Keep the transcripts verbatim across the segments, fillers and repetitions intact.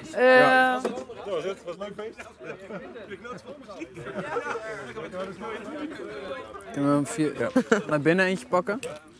Uh, ja. Zo is het, was leuk feest. Kunnen we hem vier, ja. naar binnen eentje pakken?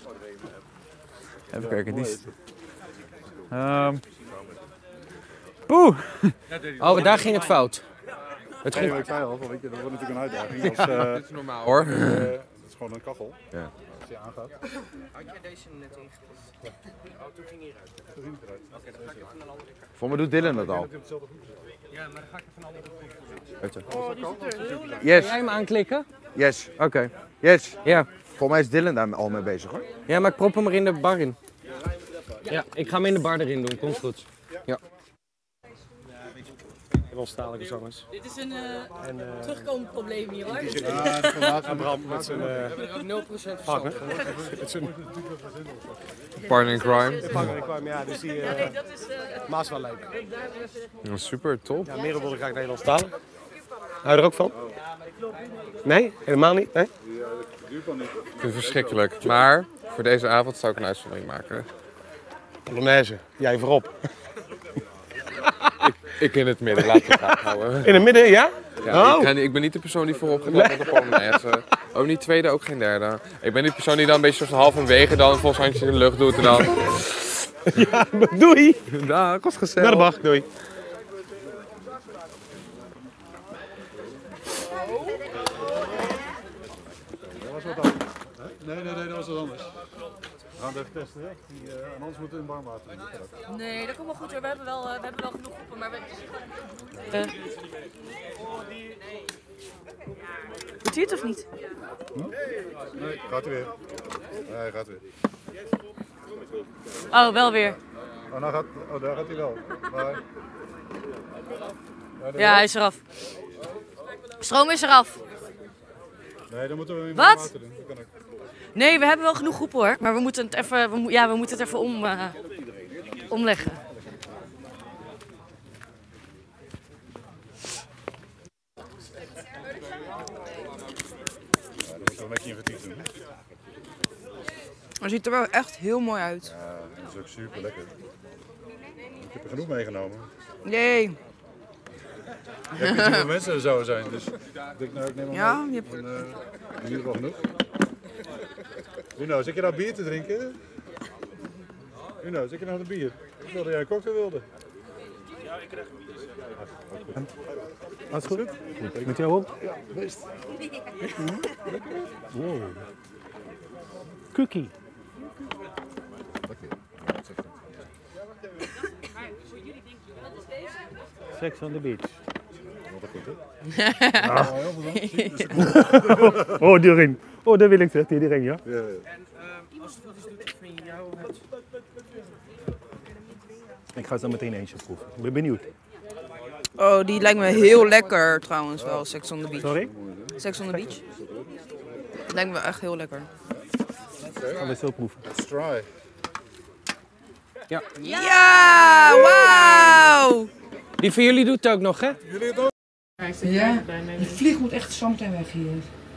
Even kijken, die is... Um. Poeh! Oh, daar ging het fout. Het ging... Nee, ik zei al, weet je, dat wordt natuurlijk een uitdaging. Als, uh, dit is normaal hoor. Uh, het is gewoon een kachel. Ja. Als die aangaat. Had jij deze net ingepast? Oh, toen ging hij eruit. Toen ging het eruit. Oké, dan ga ik even een andere kant. Voor me doet Dylan dat al. Ja, maar dan ga ik even een andere kant. Oh, die zit er heel lekker. Yes. Kan jij hem aanklikken? Yes. Oké. Okay. Yes. Ja. Volgens mij is Dylan daar al mee bezig hoor. Ja, maar ik prop hem er in de bar in. Ja, ik ga hem in de bar erin doen. Komt goed. Ja. Hollandstalige zangers. Dit is een uh, en, uh, terugkomend probleem hier hoor. Ja, en Bram met zijn uh, we hebben er ook nul procent partner. Met zijn partner in crime. Partner in crime, ja. Dus die uh, ja, nee, dat is uh, Maas wel leuk. Ja, super, top. Ja, Merel wilde graag Nederlandstalig. Hou je er ook van? Nee? Helemaal niet? Nee? Ik vind het verschrikkelijk. Maar voor deze avond zou ik een uitzondering maken. Polonaise, jij voorop. ik, ik in het midden, laat het gaan houden. In het midden, ja? Ja, oh. ik, ga, ik ben niet de persoon die voorop gaat nee. met de Polonaise. Ook niet tweede, ook geen derde. Ik ben die persoon die dan een beetje zo halverwege dan volgens handjes in de lucht doet en dan... Ja, doei! Dag, was gezellig. Naar de bag, doei. Dat was wat anders. Nee, nee, nee, dat was wat anders. We gaan het even testen, hè? Die, uh, anders moeten we in warm water doen. Nee, dat komt wel goed hoor. We hebben wel, uh, we hebben wel genoeg groepen, maar we... Uh. Doet hij het of niet? Hm? Nee, gaat hij weer. Nee, gaat weer. Oh, wel weer. Oh, nou gaat, oh daar gaat hij wel. Maar... Ja, ja, hij is eraf. Stroom is eraf. Nee, dan moeten we in warm water doen. Dat kan ook. Nee, we hebben wel genoeg groepen hoor, maar we moeten het even, we, ja, we moeten het even om, uh, omleggen. Ja, dan moeten we een beetje inventief doen. Het ziet er wel echt heel mooi uit. Ja, dat is ook super lekker. Ik heb er genoeg meegenomen. Nee. Ik heb niet hoeveel mensen er zouden zijn, dus ik denk nou ik neem maar ja, mee. Je hebt... En, uh, in ieder geval genoeg. Uno, zit je nou bier te drinken? Uno, zit je nou een bier? Ik wilde jij een cocktail wilde. Ja, ik krijg een bier. Alles goed? Goed. Met jou ook? Ja, best. Wow. Cookie. Sex on the beach. Ah. Oh, die ring. Oh, dat wil ik zeggen, die ring, ja. En uh, als het goed is, doet ik van jou het... Ik ga zo meteen eentje proeven. Ik ben benieuwd. Oh, die lijkt me heel lekker trouwens wel, Sex on the Beach. Sorry? Sex on the Beach. Lijkt me echt heel lekker. Gaan we zo proeven. Let's try. Ja. Ja, wauw! Die van jullie doet het ook nog, hè? Jullie het ook? Ja, die vlieg moet echt zometeen weg hier.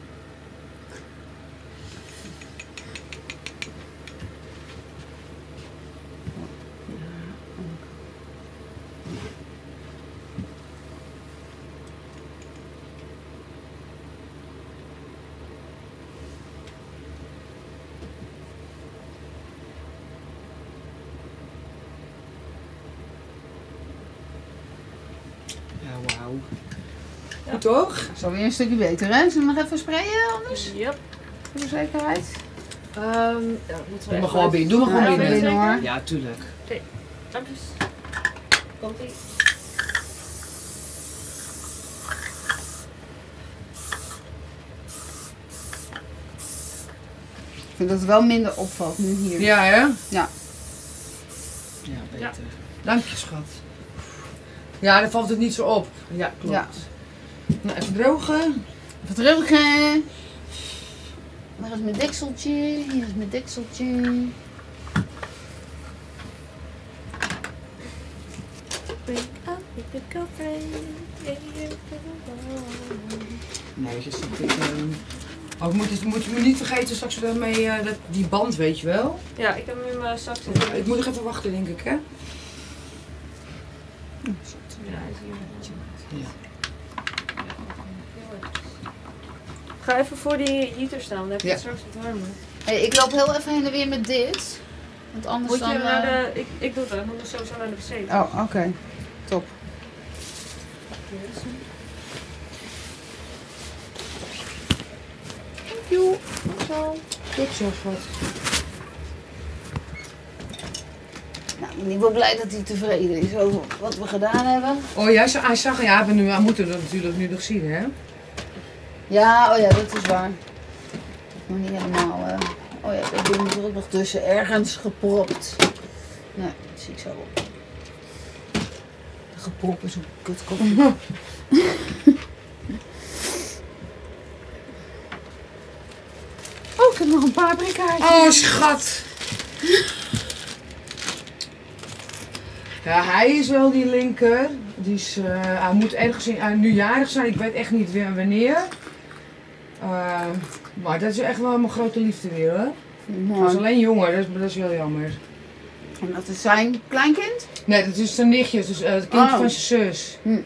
Ja, wauw. Goed toch? Zo weer een stukje beter, hè? Zullen we nog even sprayen anders? Yep. Voor de zekerheid. Um, ja, Doe maar gewoon binnen, doe maar gewoon binnen, binnen hoor. Ja, tuurlijk. Oké, okay. Dankjes. Komt ie. Ik vind dat het wel minder opvalt nu hier. Ja, hè? Ja. Ja, beter. Ja. Dank je, schat. Ja, dan valt het niet zo op. Ja, klopt. Ja. Nou, even drogen. Even drogen. Waar is mijn dekseltje? Hier is mijn dekseltje. Nee, je ziet dit. Um... Oh, moet, het, moet je me niet vergeten straks daarmee uh, dat, die band, weet je wel? Ja, ik heb hem in mijn zak zitten. Ik moet nog even wachten, denk ik, hè? Ga even voor die heater staan, dan heb je Ja. het straks wat warmer. Hey, ik loop heel even heen en weer met dit. Want anders Moet je dan... naar uh... de, ik, ik doe het, anders sowieso naar de wc. Oh, oké. Okay. Top. Thank you. Zo. Goed zo, schat. Nou, ik ben niet wel blij dat hij tevreden is over wat we gedaan hebben. Oh ja, hij zag, ja, we, nu, we moeten dat natuurlijk nu nog zien, hè? Ja, oh ja, dat is waar. Nog niet helemaal. Uh... Oh ja, dat ding is er ook nog tussen. Ergens gepropt. Nee, dat zie ik zo op. De geprop is op kutkop. Oh, ik heb nog een paprikaatje. Oh, schat. Ja, hij is wel die linker. Die is, uh, hij moet ergens in, uh, nu jarig zijn. Ik weet echt niet wanneer. Uh, maar dat is echt wel mijn grote liefde weer, hoor. Nou, Dat is alleen jonger, dat is, dat is heel jammer. en dat is zijn kleinkind? Nee, dat is zijn nichtje, dus uh, het kind Oh. van zijn zus. Hm.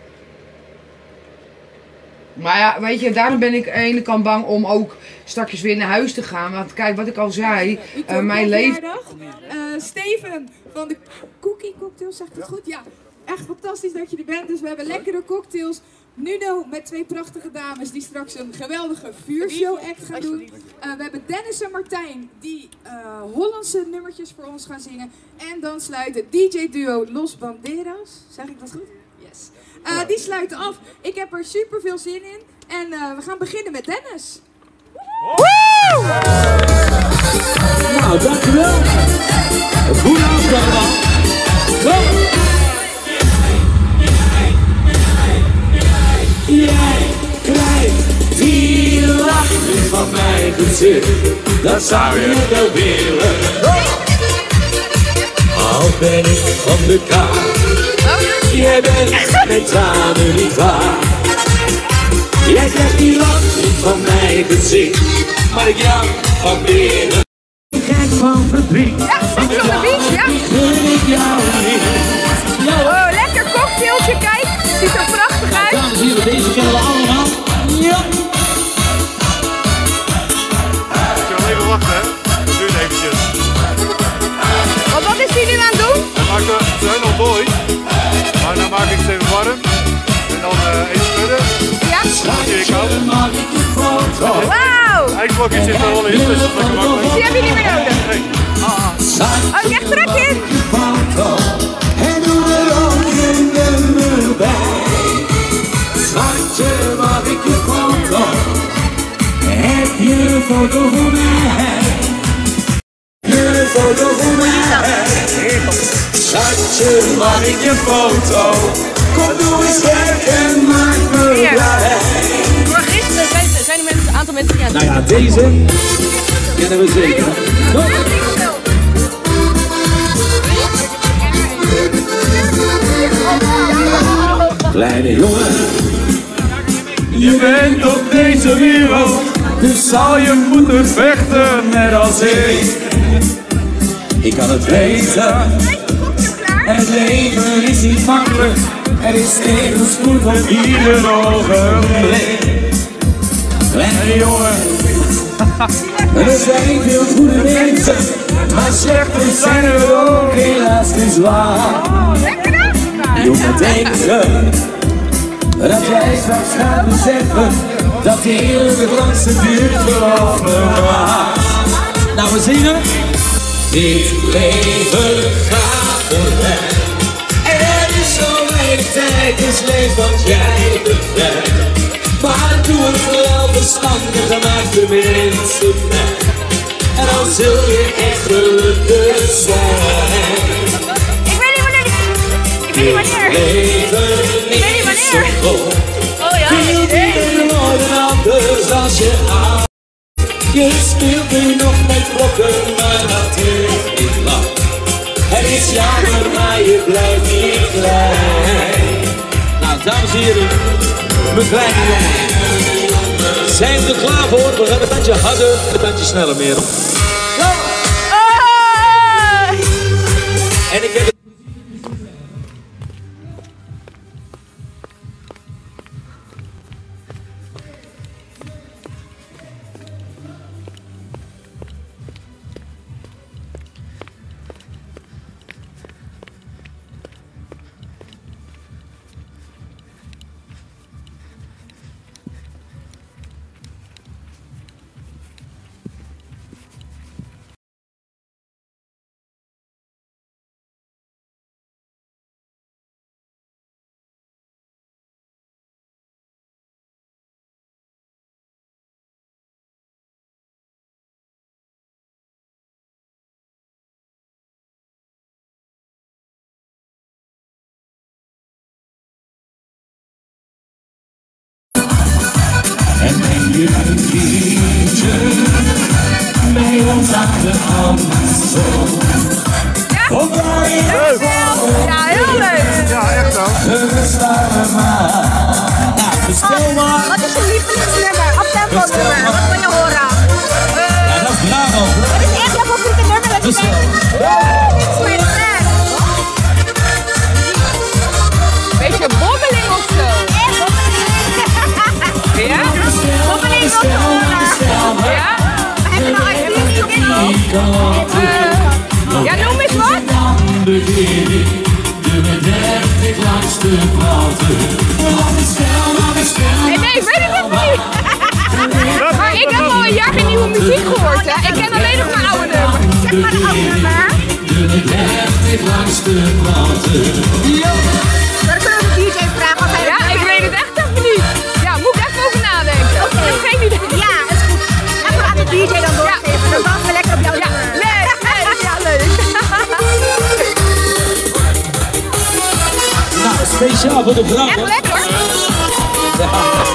Maar ja, weet je, daarom ben ik aan de ene kant bang om ook straks weer naar huis te gaan. Want kijk, wat ik al zei, uh, mijn leven... Uh, Steven van de Cookie Cocktails, zegt het goed? Ja, echt fantastisch dat je er bent. Dus we hebben lekkere cocktails. Nuno met twee prachtige dames die straks een geweldige vuurshow act gaan doen. Uh, we hebben Dennis en Martijn die uh, Hollandse nummertjes voor ons gaan zingen. En dan sluit het D J duo Los Banderas. Zeg ik dat goed? Yes. Uh, die sluiten af. Ik heb er super veel zin in. En uh, we gaan beginnen met Dennis. Nou, dankjewel. Goedenavond allemaal. Kom. Jij krijgt die lach van mijn gezicht. Dat zou je wel willen. Al ben ik van de kaart. Jij bent mijn tranen niet waar. Jij krijgt die lach van mijn gezicht. Maar ik jou van binnen. Gek van verdriet. Ja, van de beach, ja. Gun ik jou niet. Oh, lekker cocktailtje, kijk. Ziet er prachtig uit. Dames en heren, deze kennen we allemaal. Ja. Moet je wel even wachten, hè? Dat duurt eventjes. Want wat is hij nu aan het doen? Hij maakt er, ze zijn nog mooi. Maar dan maak ik het even warm. En dan uh, even schudden. Ja. Dan zie ik koud. Wauw. IJsblokjes zitten er al in, dus dat is lekker makkelijk. Die heb je niet meer nodig. Nee. Oh, ik krijg trekjes. En doe er ook een nummer bij. Schatje, mag ik je foto? Heb je een foto voor mij? Heb je een foto voor mij? Schatje, mag ik je foto? Kom, doe eens gek en maak me blij. Voor gisteren zijn, zijn er mensen, een aantal mensen die aan het Nou ja, deze kennen we zeker. Kom. Kleine jongen, je bent op deze wereld, dus zal je moeten vechten net als ik. Ik kan het weten, en het leven is niet makkelijk, er is tegenspoed op ieder ogenblik. Kleine jongen, er zijn veel goede mensen, maar slechte zijn er ook helaas niet zwaar. Jongen, denk je dat jij straks gaat beseffen dat de eerlijke langste duurt geloof me maar. Nou, we zingen. Dit leven gaat voorbij. En er is zo weinig tijd, dus leef wat jij begrijpt. Maar doe het wel verstandig en maak de mensen blij. En dan zul je echt gelukkig zijn. Ik weet niet wanneer. Ik weet niet wanneer. Ik weet niet wanneer. Oh ja. Veel meer worden anders als je aan. Je speelt nu nog met blokken, maar dat is niet lang. Het is jammer, maar je blijft niet klein. Nou, dames en heren, mijn kleine jongens. Zijn we er klaar voor? We gaan een beetje harder, een beetje sneller meer. En ik heb de Amstel. Leuk! Ja, heel leuk! Ja, echt dan. We staan maar. Nou, bestel maar. Wat is je lievelingsnummer? Op tempo nummer? Wat wil je horen? Ja, dat is Brabant. Wat is echt jouw favoriete nummer dat je Bestel. denkt? Dit is mijn friend. Beetje bobbeling of zo? Echt bobbeling. Ja? Bobbeling of horen? Ja? We hebben nog actief in nog. Ja, noem eens wat. Begin ik de met dertig langste praten. Nee, nee, weet ik nog niet. Maar ik heb al een jaar geen nieuwe muziek gehoord, hè. Ik ken alleen nog mijn oude nummer. Zeg maar een oude nummer. De met dertig langste praten. Dan kunnen we de D J vragen of hij... Ja, ik weet het echt even niet. Ja, moet ik even over nadenken. Oké. Ik heb geen idee. Ja, is goed. Even aan de D J dan doorgeven. Dan wachten we lekker op jouw nummer. Nee, nee, ja, leuk. Nou, speciaal voor de vrouw. Echt lekker. Ja.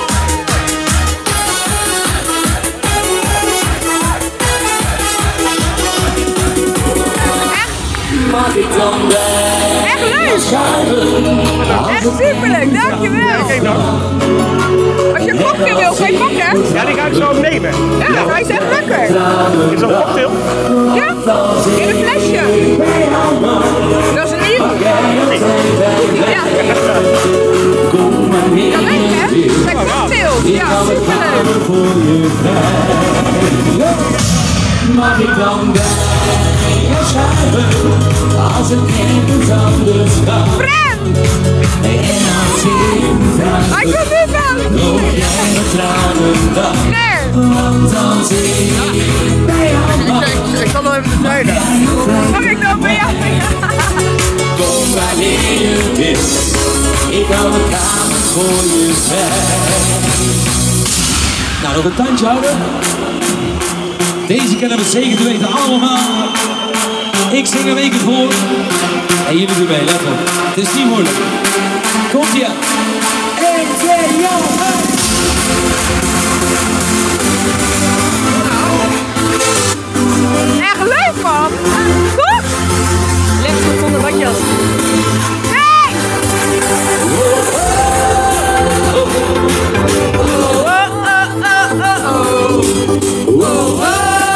Mag ik dan bij? Echt leuk. Echt superleuk, dankjewel. Als je een cocktail wil, ga je pakken? Ja, die ga ik zo nemen. Ja, hij is echt lekker. Is dat een cocktail? Ja, in een flesje. Dat is nieuw. Ja. Ja, leuk hè? Het zijn cocktails. Ja, superleuk. Mag ik dan bij je schuiven als een kind aan de schouw? Friend! En als ik vraag, Hij komt nu van! loop jij met tranen dan? Nee! Want dan zie ik bij jou wacht. Ik zal nog even de zijde. Mag ik nou bij jou? Kom wanneer je wist, ik hou de kamer voor je vrij. Nou, nog een tandje houden. Deze kennen we zeker te weten allemaal. Ik zing hem één keer voor. En jullie doen mee, let op. Het is niet moeilijk. Komt ie aan. één, twee, ja, Echt leuk man! Toch? Lekker zonder badjas. Nee! Oh, oh, oh, oh, oh.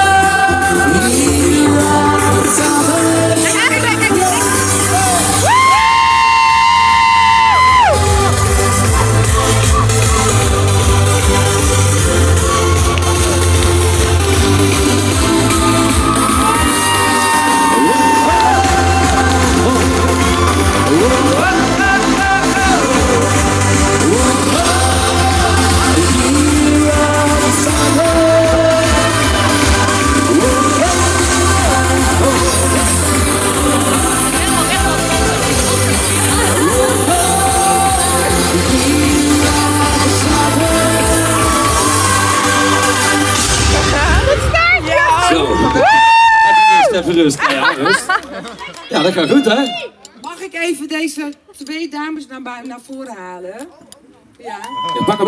Even rust, ja, rust. Ja, dat gaat goed, hè? Mag ik even deze twee dames naar, bui- naar voren halen? Ja. Ja, pak hem.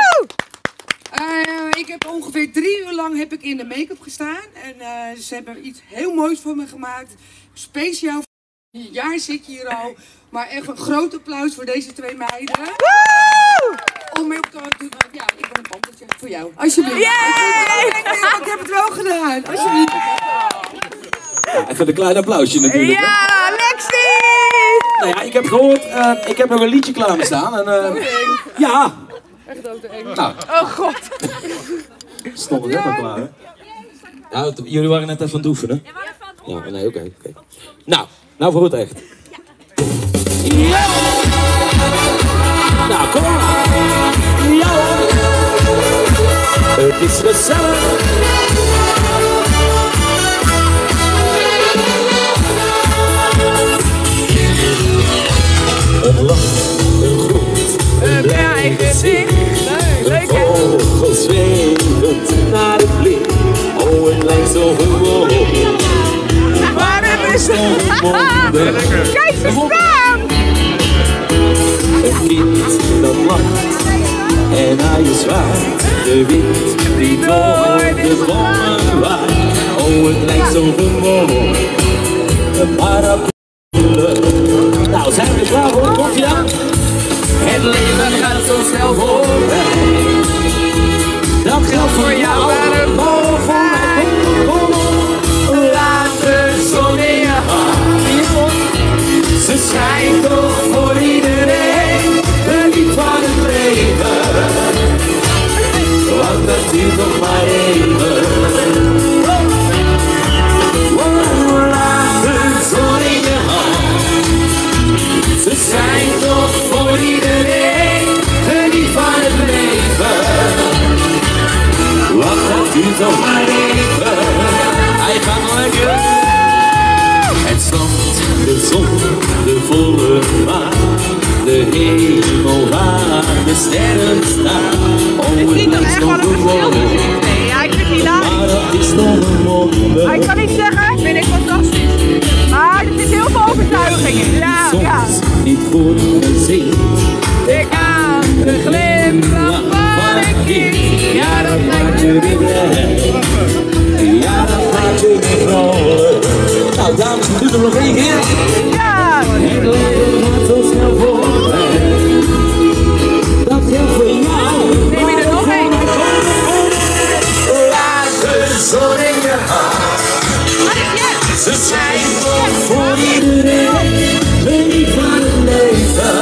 Uh, ik heb ongeveer drie uur lang heb ik in de make-up gestaan. En uh, ze hebben iets heel moois voor me gemaakt. Speciaal voor een jaar zit je hier al. Maar echt een groot applaus voor deze twee meiden. Om mee op te doen. Ja, ik ben een pantertje voor jou. Alsjeblieft. Yay! Ik, ik, ik heb het wel gedaan. Alsjeblieft. Ja, even een klein applausje natuurlijk. Ja, Lexi! Nou ja, ik heb gehoord, uh, ik heb nog een liedje klaar staan. En, uh, ja. Echt doodeng. Nou. Oh god. Stond het net al klaar, hè? Ja, jullie waren net even aan het oefenen. Ja, nee, oké. Okay, okay. Nou, nou voor het echt. Ja! Nou, kom maar. Ja! Het is gezellig. Een lach, een groet, een blij gezicht. Leuk, hè? Een vogel zwevend naar het licht. Oh, het lijkt zo gewoon. Maar het is... Kijk, ze staan! Een kind dat lacht en naar je zwaait. De wind die door de bomen waait. Oh, het lijkt zo gewoon. Een paraplu. Nou, zijn we er klaar voor? Komt je dan? Het leven gaat zo snel voorbij. Dat geldt voor jou, maar het mogen voor mij. Laat de zon in je hand. Ze schijnt toch voor iedereen. Geniet van het leven. Want dat duurt nog maar even. Laat de zon in je hand. Ze schijnt toch voor iedereen. Geniet van het leven. Want dat duurt nog maar even. Hij gaat nog lekker. Het stond, de zon, de volle maan. De hemel waar de sterren staan. Oh, het lijkt zo gewoon. Ja, ik vind het hilarisch. Maar dat is nog een wonder. Ik kan niet zeggen, vind ik fantastisch. Maar er zit heel veel overtuiging in. Ja, ja. Soms niet goed gezien. Ik aan de glimlach van een kind. Ja, dat lijkt je weer blij. Ja, dat maakt je weer vrolijk. Nou, dames, we doen er nog één keer. Ja! Het leven gaat zo snel voorbij. Dat geldt voor jou. Neem je er nog één? Laat de zon in je hand. Ze zijn toch voor iedereen. Geniet van het leven.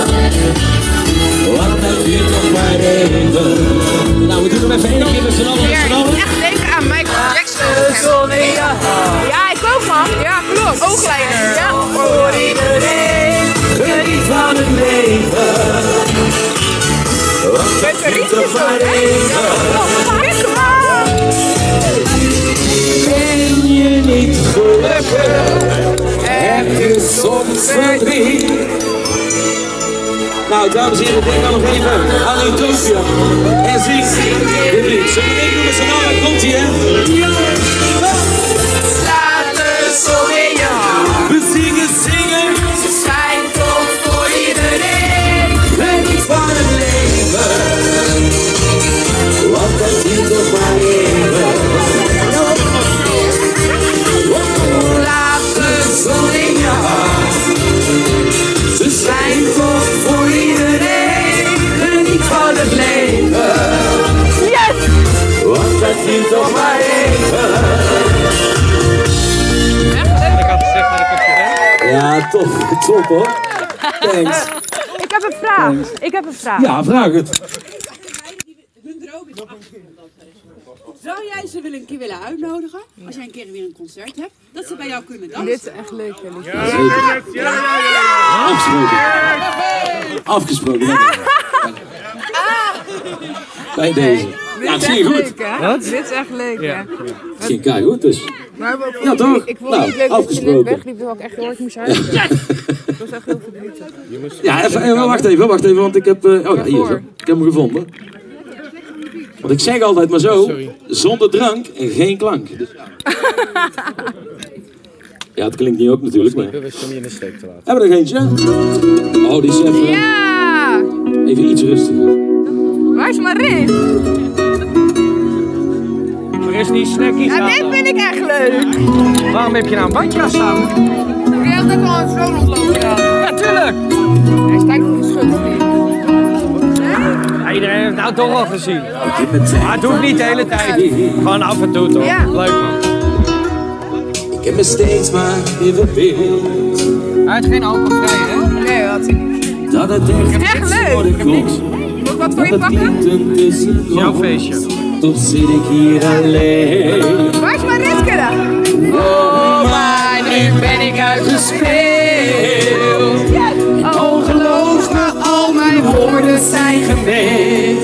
Want dat duurt nog maar even. Nou, we doen hem even één keer met z'n allen. Ja, ik moet echt denken aan Michael Jackson. Ja, ik ook man. Ja, klopt. Ooglijner. Ja. Voor iedereen. Geniet van het leven. Want dat duurt nog maar even. Ben je niet gelukkig? Heb je soms verdriet? Nou, dames en heren, denk dan nog even aan Utopia. En zing dit lied. Zullen we één doen met z'n allen? Komt ie, hè? Laat de zon in je hand. We zingen, zingen. Ze schijnt toch voor iedereen. Geniet van het leven. Want dat duurt nog maar even. Laat de zon in je hand. Ze schijnt toch voor iedereen. Geniet van het leven. Yes! Want dat duurt toch maar even. Ik had gezegd dat ik het gedaan. Ja, toch. Top hoor. Thanks. Ik heb een vraag. Ik heb een vraag. Ja, vraag het. Zou jij ze willen een keer willen uitnodigen, als jij een keer weer een concert hebt, dat ze bij jou kunnen dansen? Dit is echt leuk, jullie. Ja, zeker. Afgesproken. Afgesproken. Bij deze. Ja, het ging goed. Wat? Dit is echt leuk, Ja. Het ging kei goed dus. Maar we- Ja, toch? Ik vond het Nou, niet leuk dat je net afgesproken. wegliep, terwijl ik echt heel hard moest huilen. Dat was echt heel verdrietig. Ja, even, even, wacht even, wacht even, want ik heb... Uh, oh ja, hier zo. Ik heb hem gevonden. Want ik zeg altijd maar zo, zonder drank en geen klank. Dus... Ja, het klinkt niet ook natuurlijk, maar... We staan je in de steek te laten. Hebben we er eentje? Oh, die is even... Ja! Even iets rustiger. Waar is Maris? Er is die snackies Ja, dit vind ik echt leuk. Waarom heb je nou een bandje staan? Ik heb ook wel een zo rondlopen gedaan. Ja, tuurlijk! Hij is tijd voor geschud. Ja, iedereen heeft het nou toch al gezien. Maar doe het niet de hele tijd. Gewoon af en toe toch? Ja. Leuk man. Ik heb me steeds maar weer verbeeld. Hij heeft geen alcoholvrij, hè? Nee, wat hij niet. Dat het echt, Echt leuk. voor de Ik heb niks. Moet ik wat voor je pakken? Jouw feestje. Toch zit ik hier alleen. Waar is Mariska dan? Oh, maar nu ben ik uitgespeeld. Yes. Oh, geloof me, al mijn woorden zijn gemeen.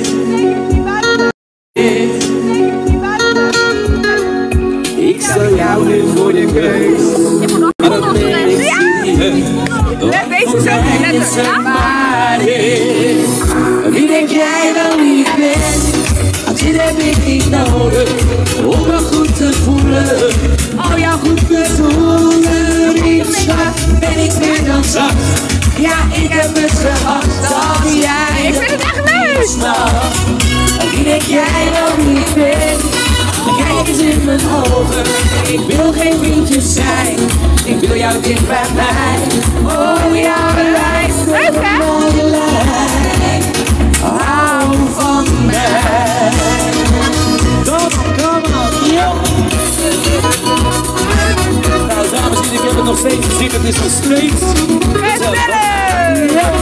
Ik stel jou nu voor de keus. Maar dat ben ik niet. Let deze zo, let maar wie denk jij wel wie ik ben? Als dit heb ik niet nodig om me goed te voelen. Al jouw goed bedoelen, iets schat, ben ik meer dan zat. Ja, ik heb het gehad dat jij. Ik vind het echt leuk. Wie denk jij wel wie ik ben? Kijk eens in mijn ogen. Ik wil geen vriendjes zijn, ik wil jou dicht bij mij. Oh ja, lijst op mijn lijn. Hou van mij. Kom op, kom op, yo. Nou, dames en heren, ik heb het nog steeds gezien, het is nog steeds. Ja.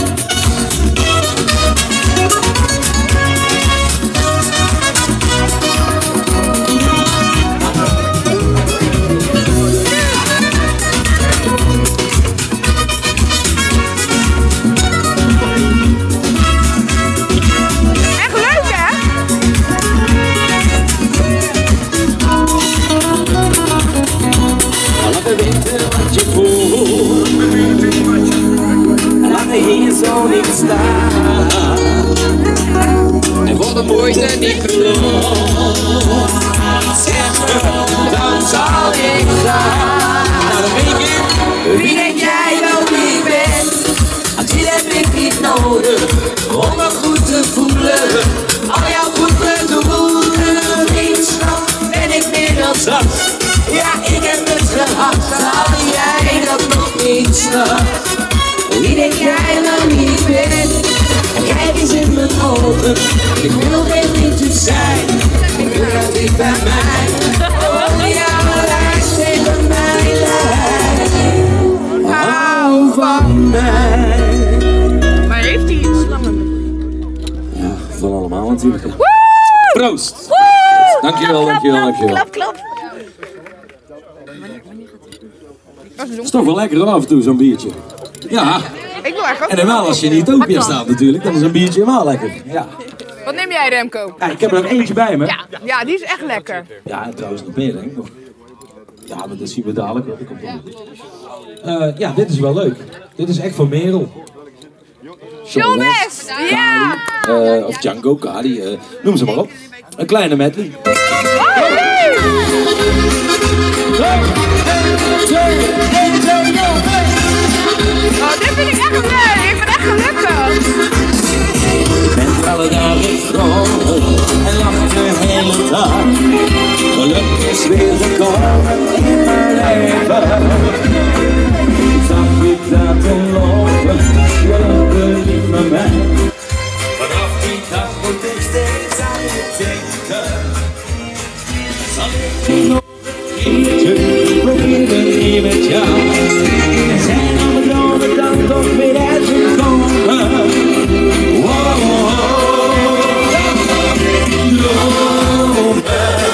Hier zo niet staan. En voor de moeite niet genoeg. Zeg me, dan zal ik gaan. Nou, dan weet je, wie denk jij wel wie ik ben? Want die heb ik niet nodig om me goed te voelen. Al jouw goede doelen, vriendschap ben ik meer dan zat. Ja, ik heb het gehad, zou jij dat nog niet snapt? Wie denk jij nou wie ik ben? Kijk eens in mijn ogen. Ik wil geen vriendjes zijn. Ik wil jou dicht bij mij. Oh ja, lijst tegen mijn lijn. Hou van mij. Maar heeft hij slangen? Ja, van allemaal natuurlijk. Proost. Dankjewel, dankjewel, dankjewel. Klap, klap. Het is toch wel lekker af en toe, zo'n biertje. Ja. Ik wil echt ook. En helemaal als je in Utopia staat natuurlijk, dan is een biertje helemaal lekker. Ja. Wat neem jij, Remco? Ja, ik heb er nog eentje bij me. Ja, ja, die is echt lekker. Ja, en trouwens nog meer denk ik nog. Ja, maar dat zien we dadelijk. Dat komt uh, ja, dit is wel leuk. Dit is echt voor Merel. John West! Ja! Uh, of Django, Kadi, uh, noem ze maar op. Een kleine medley. Oh, nee! Oh, dit vind ik echt leuk. Ik ben echt gelukkig. Ik ben alle dagen vrolijk en lach de hele dag. Geluk is weer gekomen in mijn leven. Ik zag je laten lopen, je lopen niet met mij. Vanaf die dag moet ik steeds aan je denken. Zal ik je nog een keertje proberen hier met jou? Er zijn alle dromen dan toch weer uitgekomen. Wow, dromen.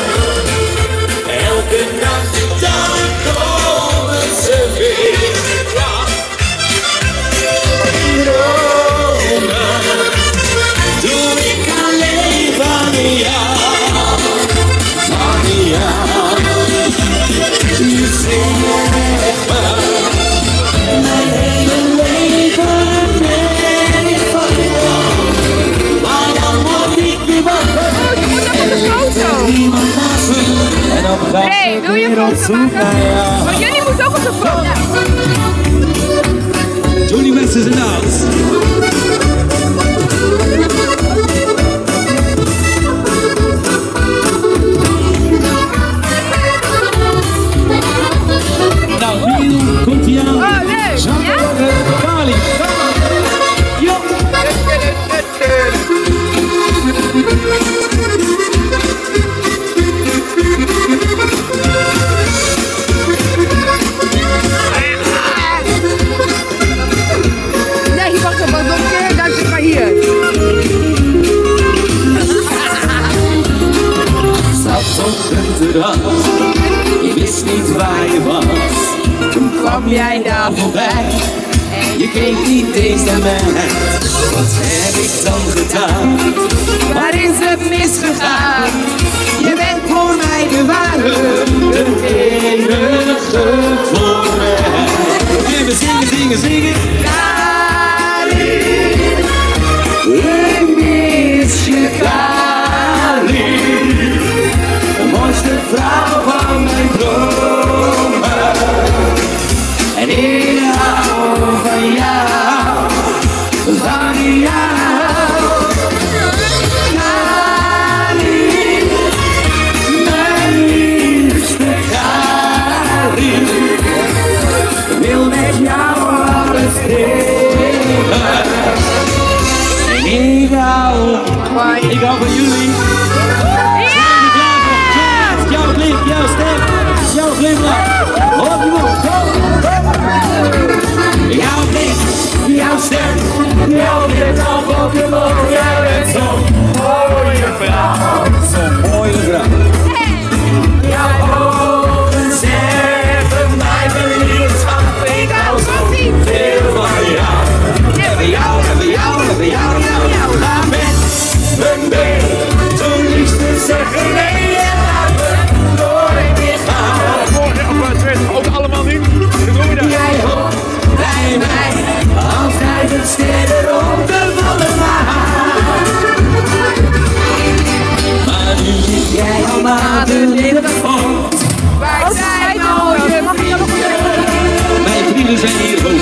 Elke nacht dan komen ze weer. Dromen. Doe ik alleen van jou. Van jou. Je zegt maar. Mijn hele leven ben ik van jou. Maar dan word ik weer wakker. Oh, je moet nog op de foto. En dan gaat Nee, wil je een foto maken? Maar jullie moeten ook op de foto. Johnny West is in de house. Nou, nu komt hij aan. Oh, leuk. Ja? Kali. Ja. Nee, wacht even, nog een keer, dan zit maar hier. Zat op het terras, je wist niet waar je was. Toen kwam jij daar voorbij en je keek niet eens naar mij. Wat heb ik dan gedaan? Waar is het misgegaan? Je bent voor mij de ware, de enige voor mij. En we zingen, zingen, zingen. Kali, ik mis je, Kali. De mooiste vrouw van mijn dromen. En ik hou van jou, van jou. Kali, mijn Ik hou van jullie. Jouw blik, jouw stem, jouw glimlach. Op je mond, go! Jouw blik, jouw stem, jouw glimlach op je mond. Jij bent zo'n mooie vrouw. Zo'n mooie vrouw. Jouw ogen zeggen mij verliefd, schat. Ik hou zo veel van jou. Hebben jou, hebben jou, hebben jou, jou, jou. Ga met mijn been, zo'n liefste zeggen nee. Ook allemaal niet. Jij hoort bij mij, altijd een sterren op de volle maan. Maar nu zit jij al maanden in het fort. Waar zijn mooie vrienden? Mijn vrienden zijn hier ook.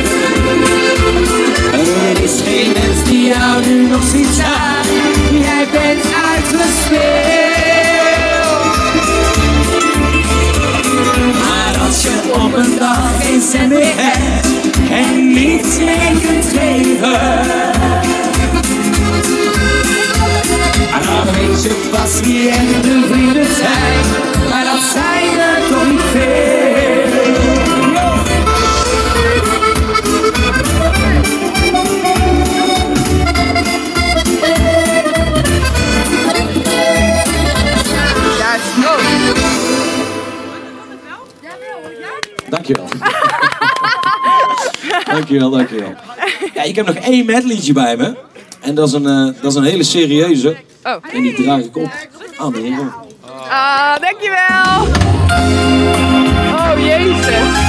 Er is geen mens die jou nu nog ziet staan. Jij bent uitgespeeld. Als je op een dag geen cent meer hebt en niets meer kunt geven, dan weet je pas wie echte vrienden zijn, maar dat zijn er toch niet veel. Dankjewel. dankjewel, dankjewel. Ja, ik heb nog één medleytje bij me. En dat is een, uh, dat is een hele serieuze. Oh. En die draag ik op aan de heren. Ah, dankjewel. Oh, jezus.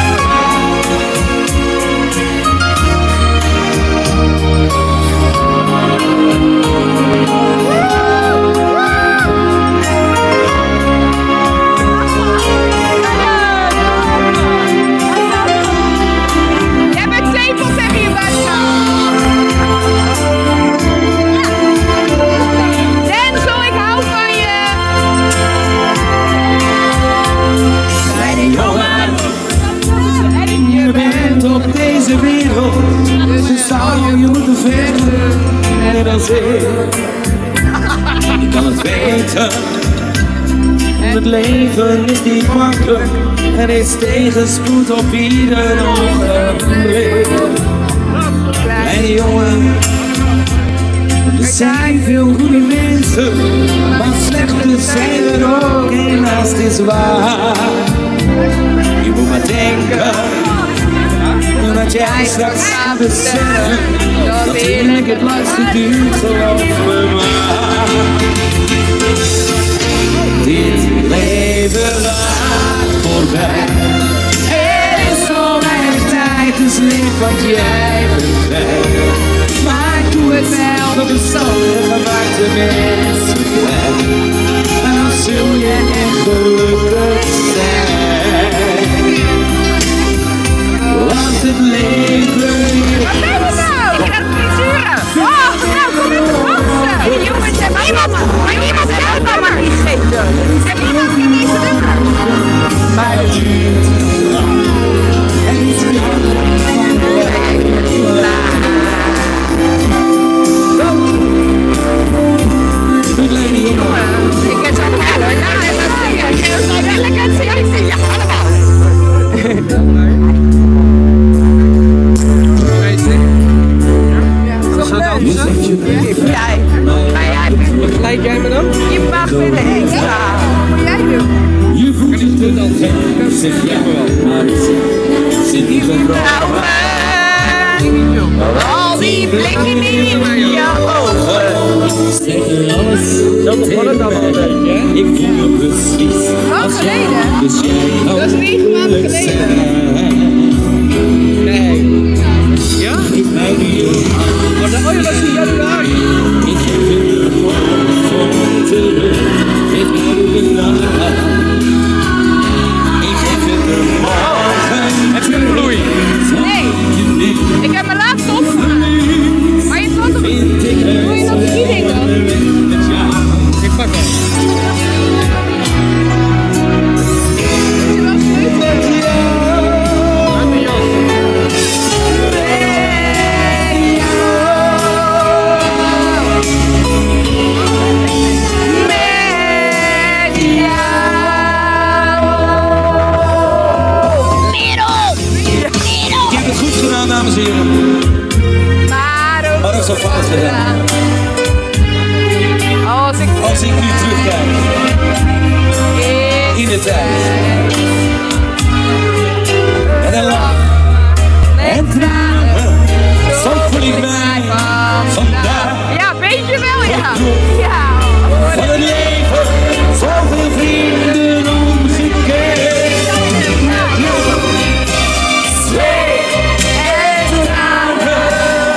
Op deze wereld, dus zou je moeten vechten, net als ik. Ik kan het weten, het leven is niet makkelijk, er is tegenspoed op ieder ogenblik. Kleine jongen, er zijn veel goede mensen, maar slechte zijn er ook, helaas het is waar. Je moet maar denken. Dat jij straks gaat beseffen dat eerlijk het langste duurt, geloof me maar. Dit leven gaat voorbij. Er is zo weinig tijd, dus leef wat jij begrijpt. Maar doe het wel voor de zonde gemaakte mensen. En dan zul je echt gelukkig zijn. Want het leven hier. Wat zijn we nou? Ik krijg frisuren. Oh, nou, kom in de gasten. Die jongens hebben iemand, maar iemand heeft het allemaal niet gegeten. Ze hebben iemand in deze deur. Maar het duurt lang. En iets meer van de weg. Goed leven jongen. Ik ken ze allemaal hoor. Nou, dat is het. Ik ken ze allemaal. Ik ken ze allemaal. Ja, allemaal. Jij. Maar jij bent... Gelijk jij me dan? Je mag weer de extra. Wat moet jij doen? Je voelt je dan gek, zeg jij wel. Maar het zit niet gebroken. Al die blikken in je ogen. Zeg alles tegen mij. Ik voel me precies als jij. Dus jij Dat is negen maanden geleden. Nee. Ja? Ik hou je aan. Oh, dat was in januari. Ik geef je de morgen terug. Ik hou je aan. Ik geef je de morgen. Het is een bloei. Nee. Ik heb mijn laatste opgemaakt. Maar je valt op. Doe je nog die ding dan? Ik pak hem. Is je wel sleutelen? Uit mijn jas. nou zo fout gedaan? Als ik, Als ik nu terugkijk in de tijd. En een lach en tranen, zo voel ik mij vandaag. Ja, weet je wel, ja. Ja. Van het leven, zoveel vrienden omgekeerd. Zweet en tranen.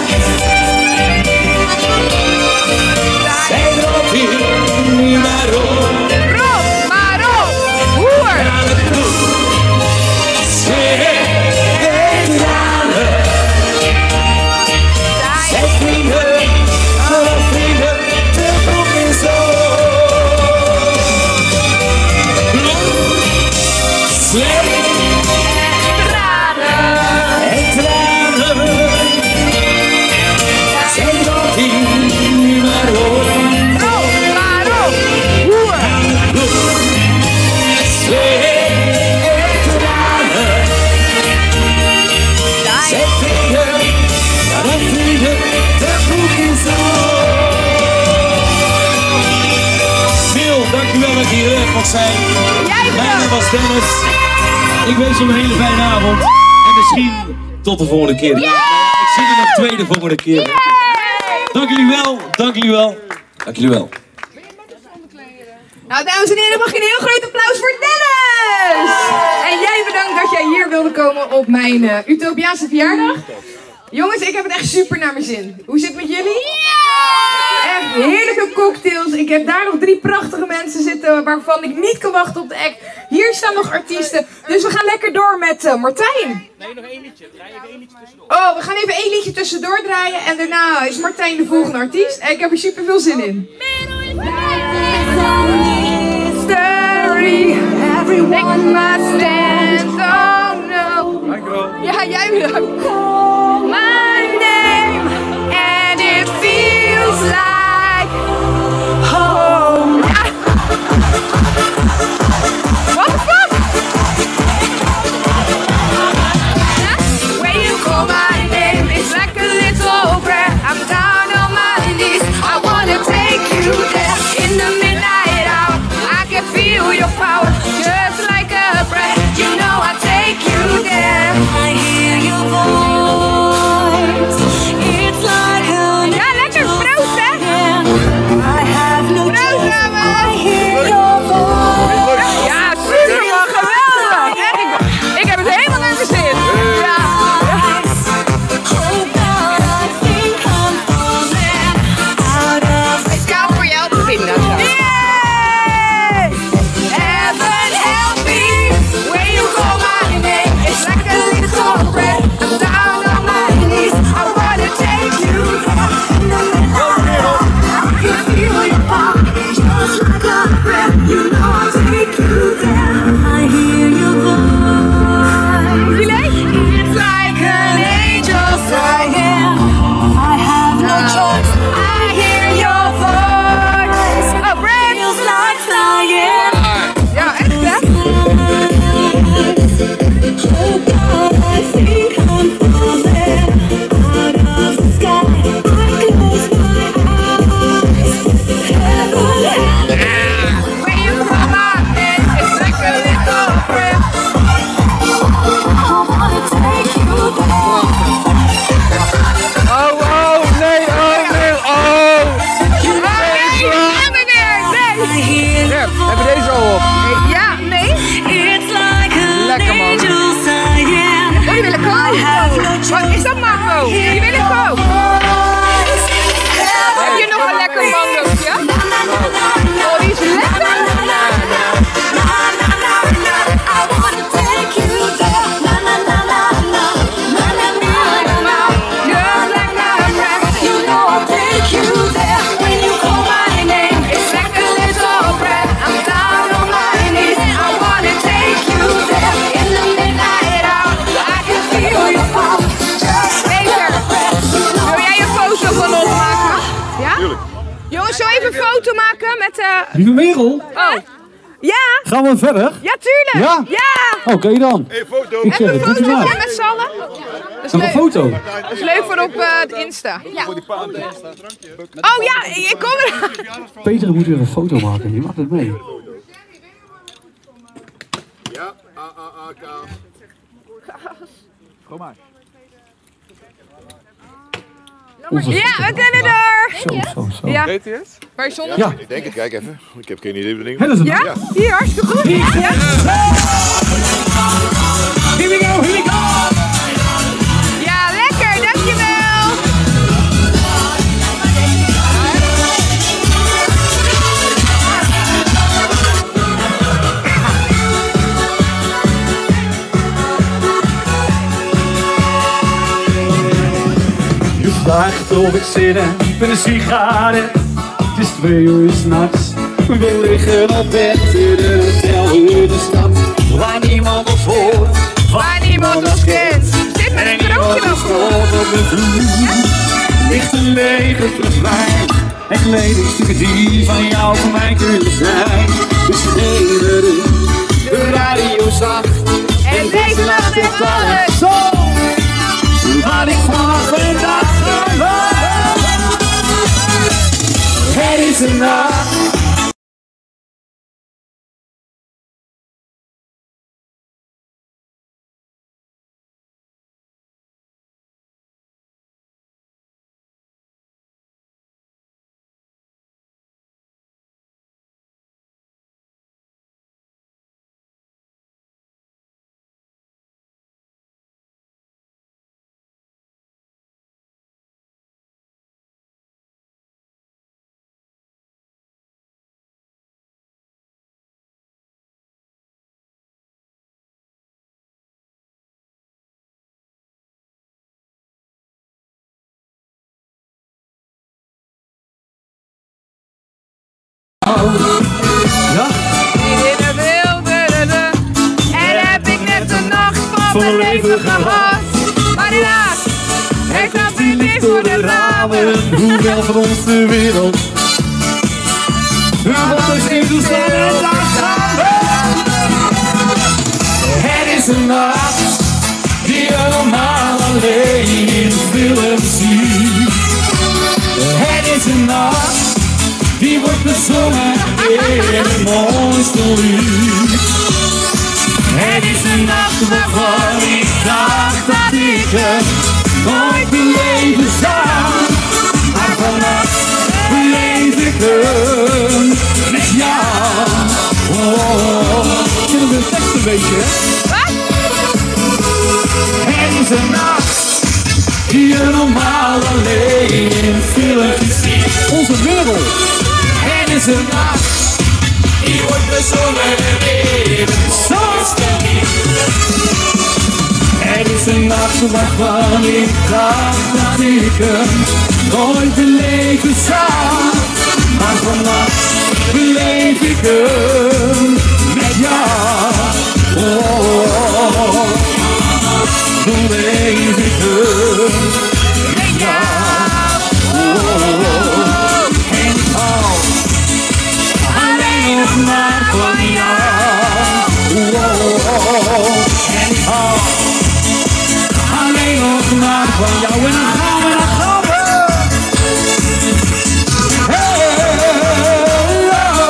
Zij loopt hier nu maar op. Rob, maar op. Hoer. Aan het bloed. Zweet en tranen. Zij vrienden, alle vrienden, de broek is op. Bloed, zweet en tranen. En tranen. Zij loopt hier nu maar op. Rob, maar op. Hoer. Aan het bloed. Zweet en tranen. Zij vrienden, alle vrienden, de broek is op. Phil, dankjewel dat je hier weg mag zijn. Mijn naam was Dennis. Ik wens je een hele fijne avond. En misschien tot de volgende keer. Ja, ik zie er nog twee de volgende keer. Dank jullie wel, dank jullie wel. Dank jullie wel. Nou, dames en heren, mag je een heel groot applaus voor Dennis! En jij bedankt dat jij hier wilde komen op mijn uh, Utopiaanse verjaardag. Jongens, ik heb het echt super naar mijn zin. Hoe zit het met jullie? Echt heerlijke cocktails. Ik heb daar nog drie prachtige mensen zitten waarvan ik niet kan wachten op de act. Hier staan nog artiesten. Dus we gaan lekker door met uh, Martijn. Nee, nog één liedje. Draai even één liedje tussendoor. Oh, we gaan even één liedje tussendoor draaien. En daarna is Martijn de volgende artiest. En ik heb er super veel zin in. Mystery, everyone must stand. Oh no. Ja, jij bedankt. My name, and it feels like home. What the fuck? When you call my name, it's like a little prayer. I'm down on my knees. I wanna take you there in the midnight hour. I can feel your power, just like a breath. You know I take you there. I hear your voice. It's like a ja, lekker proost, hè? I have no choice. I hear your voice. Ja, super man, geweldig. Echt, ik, ik heb het helemaal naar mijn zin. Ja. Speciaal voor jou te vinden. Heaven help me when you call my name. It's like a little breath. I'm down on my knees. I wanna take you there. I can feel your power, just like a breath. You know I'll take you there. I hear your voice. It's like an angel singing. I have no choice. I hear your voice. A breath feels like flying. Ja, echt hè? Oh God, I think I'm falling out of the sky. I close my eyes. Heaven help me. When you call my name, it's like a little breath. I wanna take you there. Oh, oh, nee, oh, nee, oh. Nee, Ja, hebben we deze al op? ja, nee. Lekker man. Oh, die wil ik ook. Wat is dat mango? Die wil ik ook. Heb je nog een lekker mangootje? Oh, die is lekker. Jongens, zou je even een foto maken met... Uh... Lieve Merel. Oh. Ja! Gaan we verder? Ja, tuurlijk! Ja? Ja! Oké dan. Hey, foto! Ik zeg Even het, een doet u fotootje maar. met z'n allen. Dat is Nog een leuk. foto. Dat is leuk voor op uh, het Insta. Ja. Oh ja, ik kom er. Peter moet weer een foto maken, die mag het mee. Ja, A, A, A, K. Kom maar. Onze Ja, we kunnen er. Zo, zo, zo. Ja. Weet je het? Waar je zonder? Ja. Ik denk het, kijk even. Ik heb geen idee wat de Hè, dat is Ja? een... Hier, hartstikke goed. Ja. Here we go, here we go! Ja, lekker, dankjewel. Je vraagt of ik zin heb met een sigaret. Het is twee uur s'nachts. We liggen op bed in een hotel in de stad. Waar niemand ons hoort, Waar niemand ons kent. Zit met een krookje nog stoot op de vloer. Ligt een lege fleswijn en kledingstukken die van jou voor mij kunnen zijn. Dus schreeuwen de radio zacht. En deze nacht heeft alles. Zo, wat ik vanaf en dag verwacht. Het is een nacht. Ja? In de wilde en heb ik net de nacht van mijn leven gehad. Maar helaas, heeft dat niet licht voor de ramen. Hoewel van ons de wereld. Wat is in de zon en daar gaan we. Het is een nacht die je normaal alleen in film ziet. Het is een nacht die wordt bezongen in het mooiste lied. Het is een nacht waarvan ik dacht dat ik het nooit beleven zou. Maar vannacht beleef ik hem met jou. Oh, ik ken de tekst een beetje, hè? Het is een nacht die je normaal alleen in films ziet. Onze wereld. Het is een nacht die wordt bezongen in het mooiste lied. Het is een nacht waarvan ik dacht dat ik hem nooit beleven zou. Maar vannacht beleef ik hem met jou. Oh, beleef ik hem met jou. Oh, en ik hou alleen nog maar van jou. Oh, en ik hou alleen nog maar van jou. En dan gaan we, dan gaan we. Hey, oh,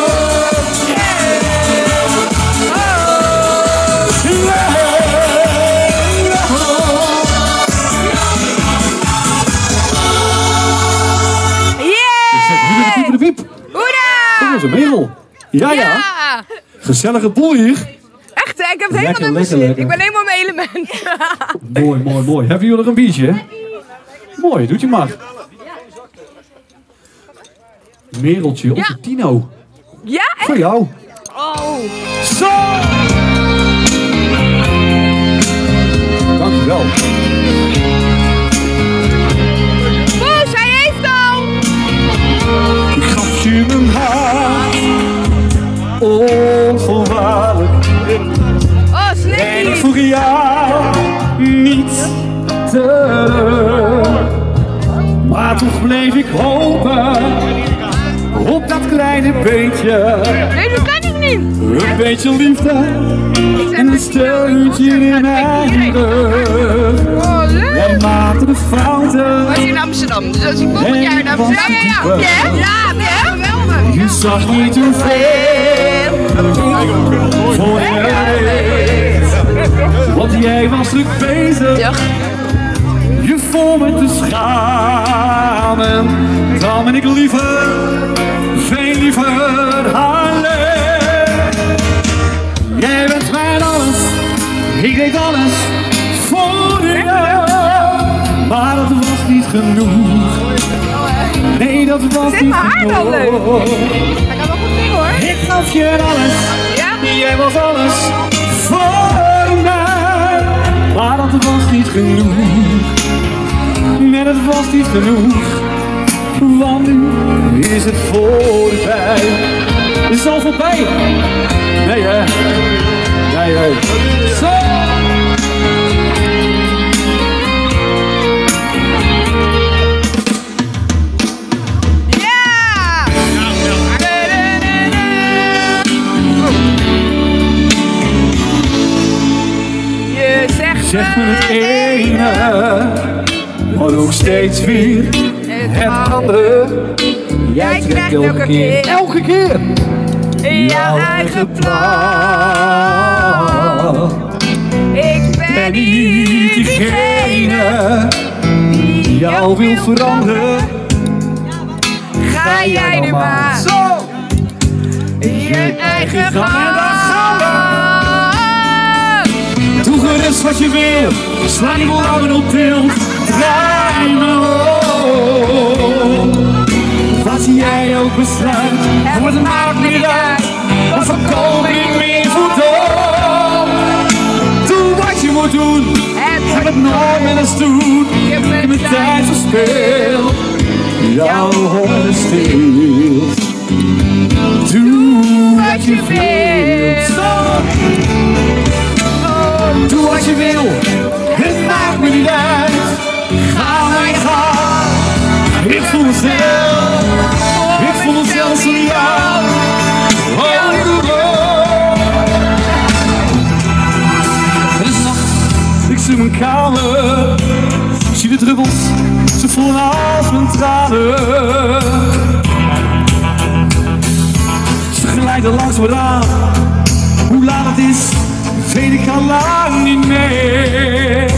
Yeah! Wiep. Hoera! Dat was een merel. Ja, ja. Ja! Gezellige boel hier. Echt hè, ik heb het Lekker, helemaal naar mijn lekker, zin. lekker. Ik ben helemaal mijn element. Mooi, mooi, mooi. Hebben jullie nog een biertje? Mooi, doet je maar. Mereltje, onze Tino. Ja, echt? Voor jou. Oh. Zo! Dankjewel. Boos, hij heeft al! Ik gaf je mijn hart. Onvoorwaardelijk. Oh, En Snicky! ik vroeg jou niet terug. Maar toch bleef ik hopen op dat kleine beetje. Nee, dat kan ik niet! zien. Een beetje liefde en een steuntje in mijn rug. Oh, leuk. Jij maakte de fouten. Was in Amsterdam, dus als ik volgend jaar naar Amsterdam. Ja, ja, ja. Ja, ja, geweldig. Je zag niet hoeveel voor je deed. Want jij was druk bezig. Je vol met te schamen. Dan ben ik liever, veel liever alleen. Jij bent mijn alles, ik deed alles voor jou. Maar dat was niet genoeg. Nee, dat was Zit niet mijn haar wel leuk? genoeg. Hij kan wel goed zingen hoor. Ik gaf je alles, ja? Jij was alles voor mij. Maar dat was niet genoeg. Nee, dat was niet genoeg. Want nu is het voorbij. Is het al voorbij? Nee hè? Nee hè? Zo! Zeg me het ene, maar ook steeds weer het andere. Jij trekt elke keer, elke keer jouw eigen plan. Ik ben niet diegene die jou wil veranderen. Ga jij nu maar zo je eigen gang. Doe gerust wat je wil, sla die woorden op tilt, draai me om. Wat jij ook besluit, wordt het maakt niet uit, dan verkoop ik meer voet op. Doe wat je moet doen, heb het nooit met eens doen, ik heb mijn tijd verspeeld, jouw horen stilt. Doe wat je wilt. Doe wat je wil, het maakt me niet uit. Ga maar ga, ik voel mezelf, ik voel mezelf zo jou. Oh, oh, oh. Het is nacht, ik zie mijn kamer, zie de druppels, ze voelen als mijn tranen. Ze glijden langs me aan, hoe laat het is. Weet ik al lang niet meer.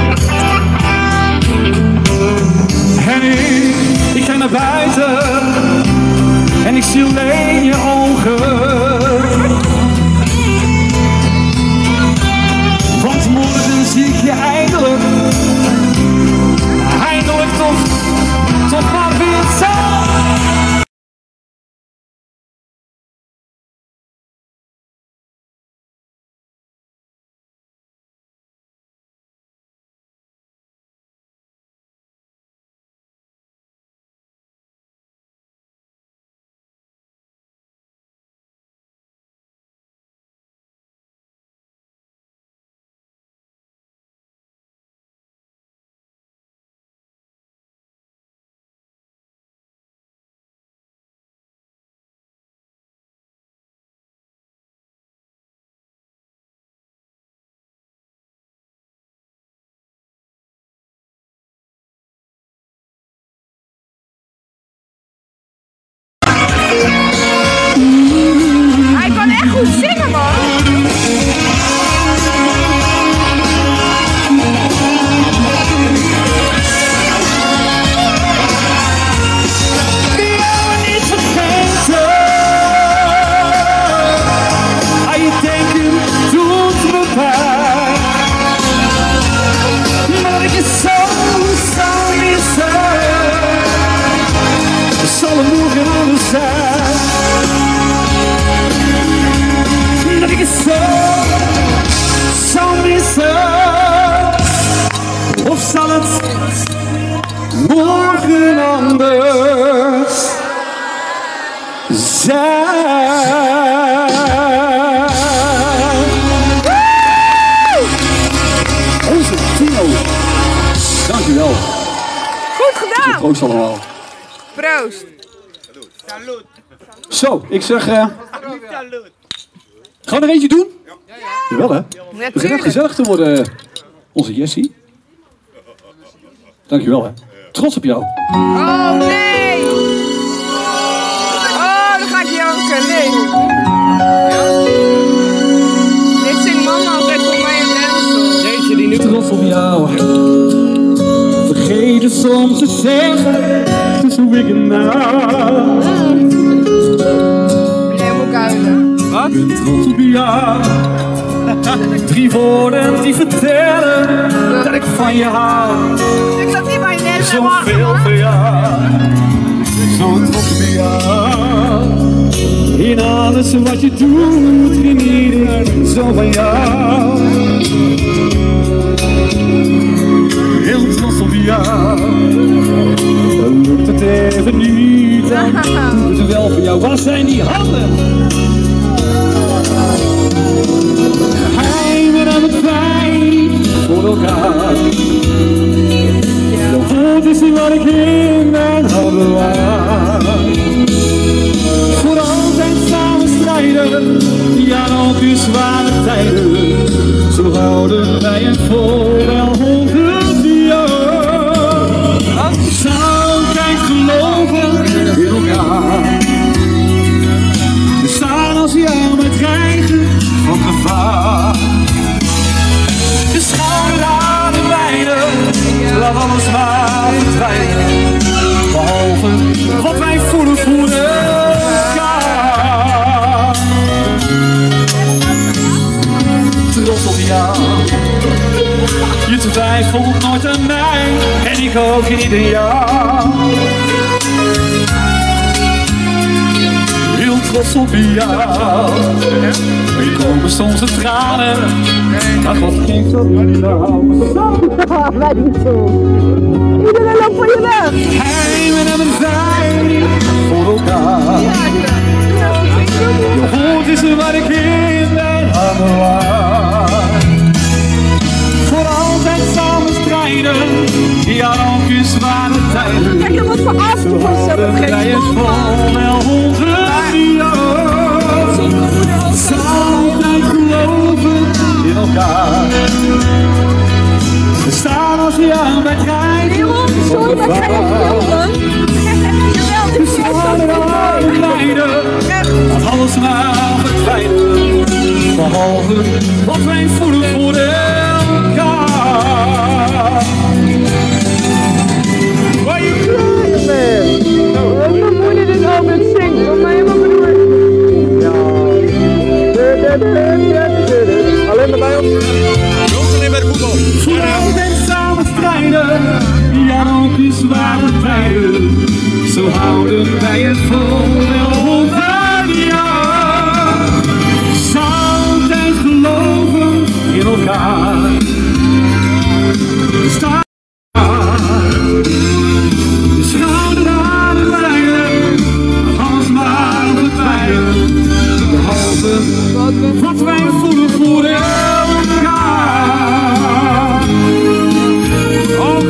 En ik, ik ga naar buiten en ik zie alleen je ogen. Want morgen zie ik je eindelijk, eindelijk toch, toch maar weer zo. Hij kan echt goed zingen, man. Dat ik het zo, zo missen. Of zal het morgen anders zijn? Onze Tino, dankjewel. Goed gedaan. Proost allemaal. Proost. Zo, ik zeg... Uh, Gaan we er eentje doen? Ja. Jawel hè? Het begint net gezellig te worden, onze Jessie. Dankjewel hè. Trots op jou. Oh nee! Oh, dan ga ik janken. Nee. Dit zingt mama altijd voor mij en Denzel. Deze die nu... Trots op jou. Vergeet het soms te zeggen. Het is hoe ik het nou. Nee, moet ik huilen. Wat? Ik ben trots op jou. Drie woorden die vertellen dat ik van je hou. Ik zat hier bij Denzel. Zoveel voor jou. Zo trots op jou. In alles wat je doet, geniet ik zo van jou. Heel trots op jou. Lukt het even niet, dan doe het wel voor jou. Waar zijn die handen? Geheimen aan het pijn voor elkaar. Jouw woord is niet wat ik in mijn hart bewaar. Voor altijd samen strijden, ja ook in zware tijden. Zo houden wij het vol wel honderd jaar. Altijd geloven in elkaar. We staan als jou met dreigen van gevaar. De schouder aan de beide, laat alles maar verdwijnen. Behalve wat wij voelen voor elkaar. Trots op jou. Je twijfelt nooit aan mij en ik ook niet aan jou. Heel trots op jou. Er komen soms de tranen, maar God geeft op jou. Wij niet zo. Iedereen loopt voor je weg. Heimen en een vijf voor elkaar. Je woord is er waar ik in mijn hart bewaar. Voor altijd samen strijden, ja ook in zware tijden. Kijk dan wat voor afstand voor jezelf geven. Wij het vol wel honderd jaar. Altijd geloven in elkaar. We staan als je aan bij krijgen. Sorry, maar ga je filmen? We staan er aan het lijden. Laat alles maar verdwijnen. Behalve wat wij voelen voor elkaar. Why you crying, man? Oh, mijn moeder dit ook met zingt. Voor mij en mijn broer. Ja. Alleen maar bij ons. Jongens, alleen bij de voetbal. Voor altijd samen strijden. Ja, ook in zware tijden. Zo houden wij het vol wel honderd jaar. Altijd geloven in elkaar. We staan de schouder aan de lijnen, alles maar verdwijnen. Behalve wat wij voelen voor elkaar. Oh.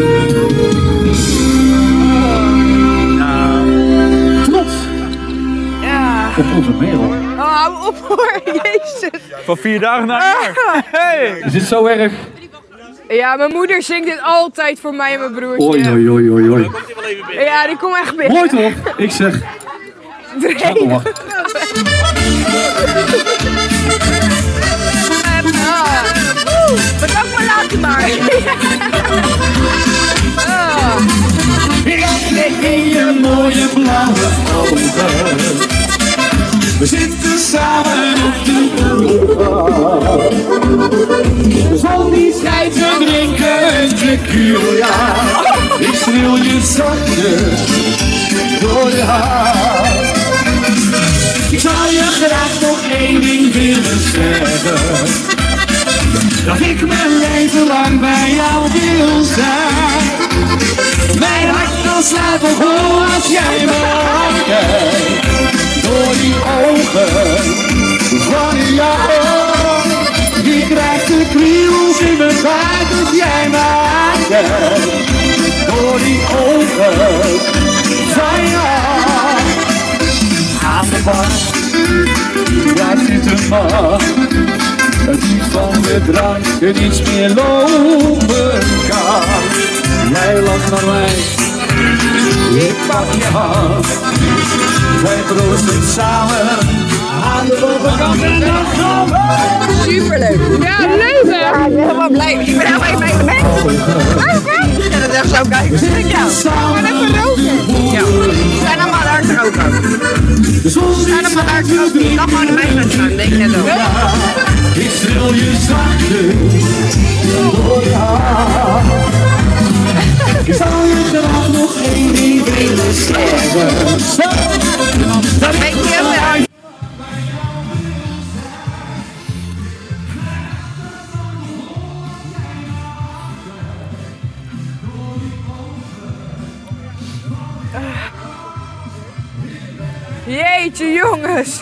Ja. Trots. Ja. Op onze Merel. Oh, hou op hoor, jezus. Van vier dagen naar een jaar. Hey. Is dit zo erg? Ja, mijn moeder zingt dit altijd voor mij en mijn broertje. Oei, oei, oei, oei, oei. Ja, die komt echt binnen. Mooi toch? Ik zeg. Ga door. Ah. Bedankt maar later maar. Ah. Ik in je mooie blauwe ogen. We zitten samen op de boulevard. De zon die schijnt, we drinken een tequila. Ik streel je zachtjes door de haar. Ik zou je graag nog één ding willen zeggen. Dat ik mijn leven lang bij jou wil zijn. Mijn hart kan slapen vol als jij me aankijkt. Door die ogen van jou. Je krijgt de kriebels in mijn buik als jij me aankijkt. Door die ogen van jou. Aan de bar, jij zit buiten mag. Het lied van de drank er niets meer lopen kan. Jij lacht naar mij, ik pak je hand. Wij proosten samen aan de bovenkant en dan gaan we. Superleuk. Ja, leuk hè? Ja, ik ben helemaal blij. Ik ben helemaal in mijn bed. Ik ga het echt zo kijken. Ja, we gaan even roken. Ja. We zijn allemaal daar te roken. We zijn allemaal daar te roken. Je kan gewoon in mijn bed staan, denk ik net ook. Ik streel je zachtjes door je haar. Ik zou je graag nog één ding willen zeggen. Dat weet je heel erg. Jeetje jongens.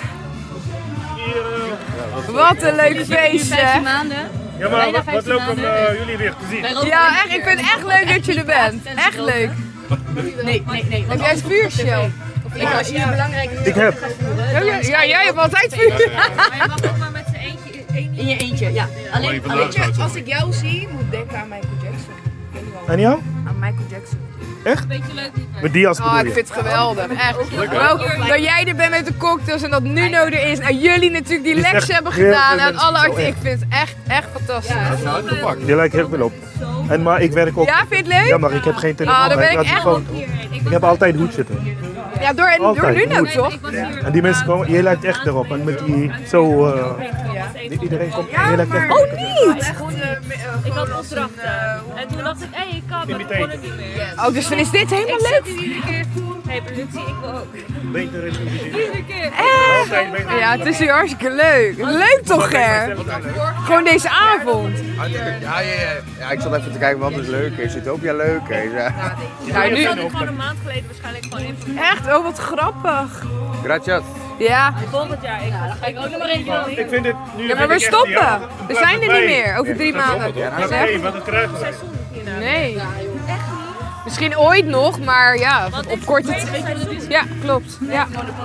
Wat een leuk feest hè. Ja, maar wat, wat leuk om uh, jullie weer te zien. Ja, echt, ik vind het echt leuk dat je er bent. Echt leuk. Nee, nee, nee. Heb jij het vuurshow? Ik als je een belangrijke Ik heb. Ja, jij hebt altijd vuur. Maar je mag ook maar met z'n eentje in je eentje, ja. Alleen, Weet je, als ik jou zie, moet ik denken aan Michael Jackson. En jou? Aan Michael Jackson. Echt? beetje leuk niet. Met die als Oh, bedoel ik je? vind het geweldig, echt. Maar ook dat jij er bent met de cocktails en dat Nuno er is. En jullie natuurlijk die Is lex echt hebben heel gedaan veel en alle mensen. artiesten. Ik vind het echt, echt fantastisch. Je lijkt heel veel op. En maar ik werk ook. Ja, vind je het leuk? Ja, maar ik heb geen telefoon. Ah, daar ben maar ik had echt die gewoon- Ik heb altijd hoed zitten. Ja, door, door Altijd, Nuno goed. toch? En die mensen komen, je lijkt echt erop. En met die zo, uh, iedereen komt, je lijkt echt Oh, niet! Ik had opdrachten. En toen dacht ik, hé, ik kan, maar ik kon het niet meer. Oh, dus dan is dit helemaal leuk? Iedere keer, hé productie, ik wil ook. beter in de Iedere keer. Echt? Ja, het is hier hartstikke leuk. Leuk toch, Ger? Gewoon deze avond. Ja, ja, ja, ja, ik zat even te kijken wat is leuk is. Utopia leuk is. Ja. Ja, nu... Ik gewoon een maand geleden waarschijnlijk gewoon in. Echt? Oh, wat grappig. Gracias. Ja. Volgend jaar, ik, ga ik ook nog maar één keer. Ik vind het nu. Ja, maar we stoppen. We zijn er niet meer over drie maanden. Nee, wat het krijgen we. Nee. Misschien ooit nog, maar ja, op korte tijd. Ja, klopt. Ja.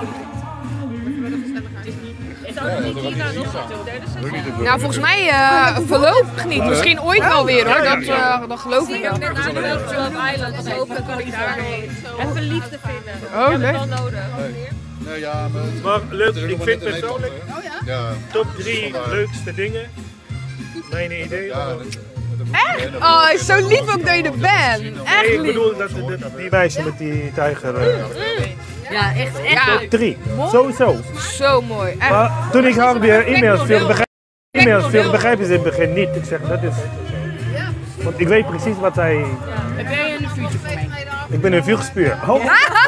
Nou, volgens mij uh, voorlopig niet. Misschien ooit wel weer hoor, dat, uh, dat geloof ik wel. Dus hopelijk kan ik daarheen. Even liefde vinden. Oh, Ik heb leuk. het wel nodig. Nee, ja, maar, Maar leuk, ik vind het persoonlijk ja. top drie leukste dingen. Mijn idee. Echt? Oh, het is zo lief ook dat je er bent. Echt Nee, ik lief. bedoel dat, dat die meisje met die tijger. Uh, Ja, echt, echt. Ja, top drie, sowieso. zo mooi. Echt. Maar toen ik haar weer e-mails stuurde, begrijp, e-mails stuurde, begrijpen ze in het begin niet. Ik zeg, dat is. Want ik weet precies wat zij. Heb jij een vuurtje voor mij? Ik ben een vuurspuur. Oh.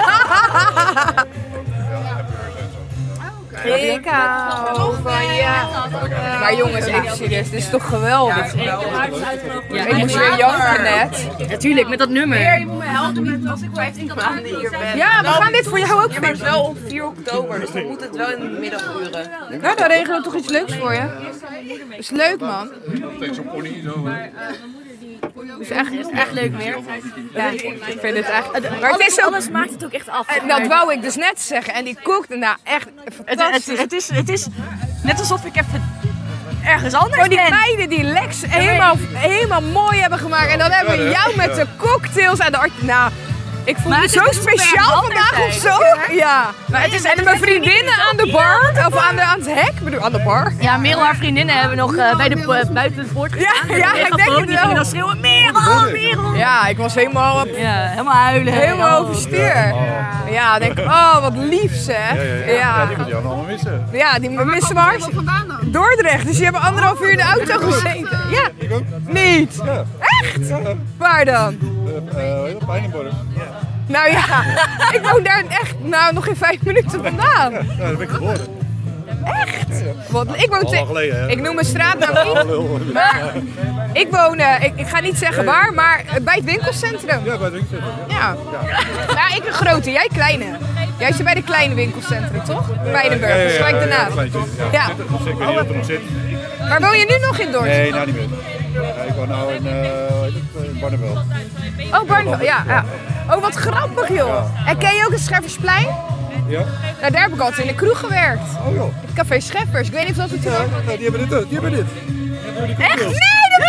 Ik hou van je. Maar jongens, even serieus, dit is toch geweldig? Ja, Ik moest weer janken net. Natuurlijk, met dat nummer. Je moet me helpen als ik vijftien maanden hier ben. Ja, we gaan dit voor jou ook fixen. Wel op vier oktober, dus dan moet het wel in de middaguren. Nou, dan regelen we toch iets leuks voor je. Dat is leuk, man. Tegen zo'n pony zo. Dat is echt, Echt leuk meer. ja, ik vind het echt. Maar het is ook, Alles maakt het ook echt af. en dat wou ik dus net zeggen. En die kookte nou echt Het, fantastisch. het, het, is, het is net alsof ik even ergens anders Gewoon die ben. meiden die Lex helemaal, helemaal mooi hebben gemaakt. En dan hebben we jou met de cocktails en de art. Nou, ik voel Maar me het zo is super speciaal erg vandaag of anders zo. zijn. Ja. Maar het is- En mijn vriendinnen aan de bar, of aan, de, aan het hek, ik bedoel aan de bar. Ja, Merel haar vriendinnen hebben nog uh, bij de uh, buiten de poort gestaan. Ja, ja, ik denk het Die gingen wel. dan schreeuwen, Merel, Merel. Ja, ik was helemaal, Ja, helemaal huilen. helemaal Oh. overstuur. Ja, denk ik, oh wat lief zeg. Ja, Ja, die moet je allemaal missen. ja, die missen we hartstikke. Dordrecht, dus die hebben anderhalf uur in de auto gezeten. Ja, niet. Echt? Waar dan? Uh, Pijnenborg. Nou ja, ik woon daar echt nou, nog geen vijf minuten vandaan. Ja, daar ben ik geboren. Echt? Want ik woon Al lang te- geleden, hè? ik noem mijn straatnaam niet. Lul. Maar ik woon, eh, ik, ik ga niet zeggen waar, maar eh, bij het winkelcentrum. Ja, bij het winkelcentrum. Ja. Ja, ik een grote, jij kleine. Jij zit bij de kleine winkelcentrum, toch? Pijnenburg, dat is gelijk daarnaast. Ja. Ik weet niet of er nog zit. Maar woon je nu nog in Dordrecht? Nee, nou niet meer. Ja, ik woon nou in, uh, hoe heet het, in Barneveld. Oh, Barneveld, ja, ja. Oh, wat grappig joh. En ken je ook het Scheffersplein? Ja? Nou, daar heb ik altijd in de kroeg gewerkt. Oh joh. Het Café Scheffers, ik weet niet of dat het is. Ja, die hebben dit, die hebben dit. Echt? Nee, dat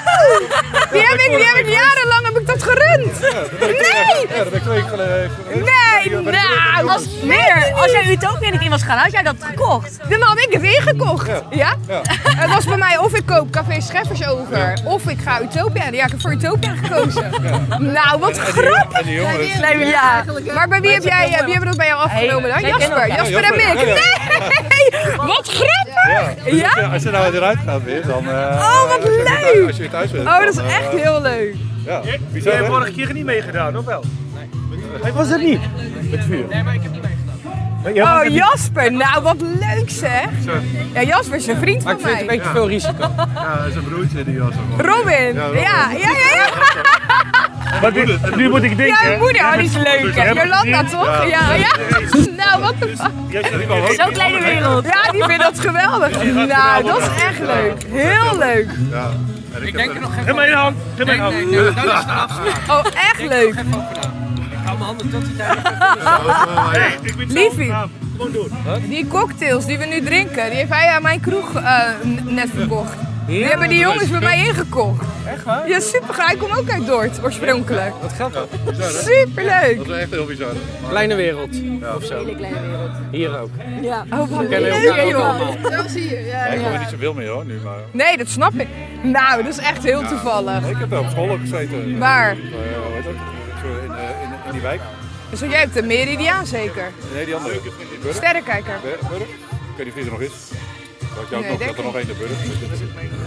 die heb ik, die heb ik jarenlang heb ik dat gerund. Ja, dat ben ik Nee! Ja, dat ben ik twee weken geleden. Nee, nou, Als, meer, als jij Utopia in was gaan, had jij dat gekocht? Dan had ik het ingekocht. Ja? Ja. Het was bij mij of ik koop Café Scheffers over, of ik ga Utopia. Ja, ik heb voor Utopia gekozen. Nou, wat grappig. En die jongens. Nee, ja. Maar bij wie heb jij, wie hebben dat bij jou afgenomen dan? Hey, Jasper, ja, Jasper en Mick. Nee, wat grappig. Dus Ja? als, je, als je nou eruit gaat weer, dan... Uh, Oh, wat als je weer leuk. thuis- Als je weer thuis bent. Oh, dat is dan, uh, echt heel leuk. Ja, Jij bizar, hebt hè? vorige keer niet meegedaan, of wel? Nee. Was dat niet? Met vuur. Nee, maar ik heb niet meegedaan. Oh, Jasper, nou wat leuk zeg. Ja, Jasper is een vriend van Maar ik vind het mij. een beetje veel risico. Ja, dat is een broertje die was er. Robin, Ja, Robin. ja, ja, ja. ja. Maar nu, nu moet ik denken. Jouw moeder, oh, die is leuk. hè? Jolanda toch? Ja, ja. Nou, wat de fuck. Zo'n kleine wereld. Ja, die vindt dat geweldig. Nou, dat is echt leuk. Heel leuk. Ja. Ik denk er nog geen Geef mij een hand. Geef mij een hand. Nee, nee, dat is de afspraak. Oh, echt leuk. Ik hou mijn handen tot die tijd. Hey, ik ben Liefie, gewoon doen. die cocktails die we nu drinken, die heeft hij aan mijn kroeg eh, n- net verkocht. Die hebben die jongens bij mij ingekocht. Echt waar? Ja, super. Hij komt ook uit Dordt, oorspronkelijk. Wat grappig. Superleuk. Dat is echt heel bizar. Kleine wereld. Ja. Of zo. Hele kleine wereld. Hier ook. Ja. Oh, wat We kennen leuk, elkaar ook joh. allemaal. Zo zie je. Ja, Ja, ik ja. kom er niet zoveel mee hoor, nu maar... Nee, dat snap ik. Nou, dat is echt heel toevallig. Ik heb wel op school ook gezeten. Waar? Uh, hoe heet dat? Zo in, uh, in, in die wijk. Dus jij hebt de Meridiaan zeker? Nee, die andere. Burg. Sterrenkijker. Burg. Burg. Ik weet niet of die er nog is. Dat je ook Nee, nog, denk dat er nog één de Burg is.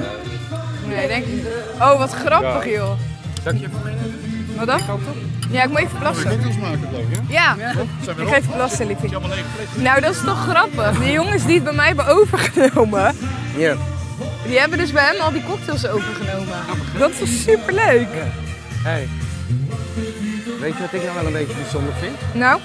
Nee, denk ik niet. Oh, wat grappig Ja. joh. Zal ik je even meenemen? Wat dan? Ja, ik moet even plassen. maken geloof ik, hè? Ja, ik ga even plassen, liefie. Nou, dat is toch grappig. Die jongens die het bij mij hebben overgenomen, Ja. die hebben dus bij hem al die cocktails overgenomen. Dat is superleuk. Hey. Weet je wat ik nou wel een beetje bijzonder vind? Nou?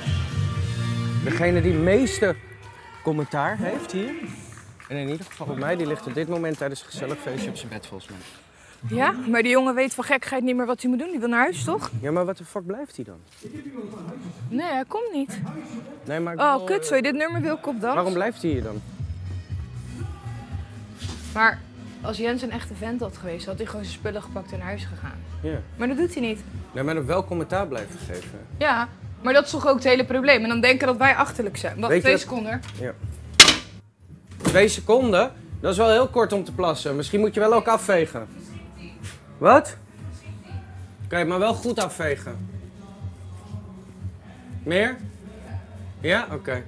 Degene die het meeste commentaar heeft hier, en in ieder geval op mij, die ligt op dit moment tijdens een gezellig feestje op zijn bed volgens mij. Ja, maar die jongen weet van gekkigheid niet meer wat hij moet doen. Die wil naar huis, toch? Ja, maar wat de fuck blijft hij dan? Nee, hij komt niet. Nee, maar ik Oh, bedoel, kut, sorry, dit nummer wil ik op dans. waarom blijft hij hier dan? Maar als Jens een echte vent had geweest, had hij gewoon zijn spullen gepakt en naar huis gegaan. Ja. Maar dat doet hij niet. Nee, maar wel commentaar blijven geven. Ja, maar dat is toch ook het hele probleem. En dan denken dat wij achterlijk zijn. Wacht, Weet je twee wat- seconden. Ja. Twee seconden? Dat is wel heel kort om te plassen. Misschien moet je wel ook afvegen. Wat? Oké, maar wel goed afvegen. Meer? Ja? Oké.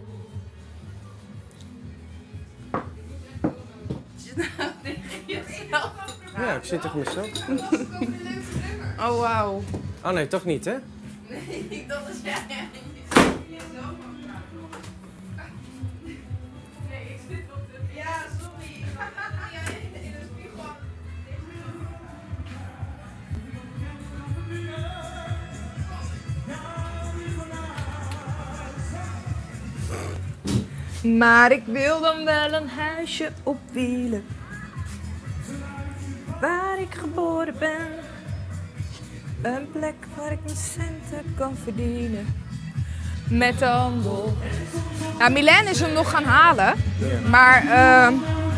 Ja, ik zit tegen mezelf. Oh, wauw. Oh nee, toch niet, hè? Nee, dat is jij. Ja, sorry. In de spiegel. Maar ik wil dan wel een huisje op wielen, waar ik geboren ben. Een plek waar ik mijn centen kan verdienen. Met de handel. Nou, Milan is hem nog gaan halen. Maar uh,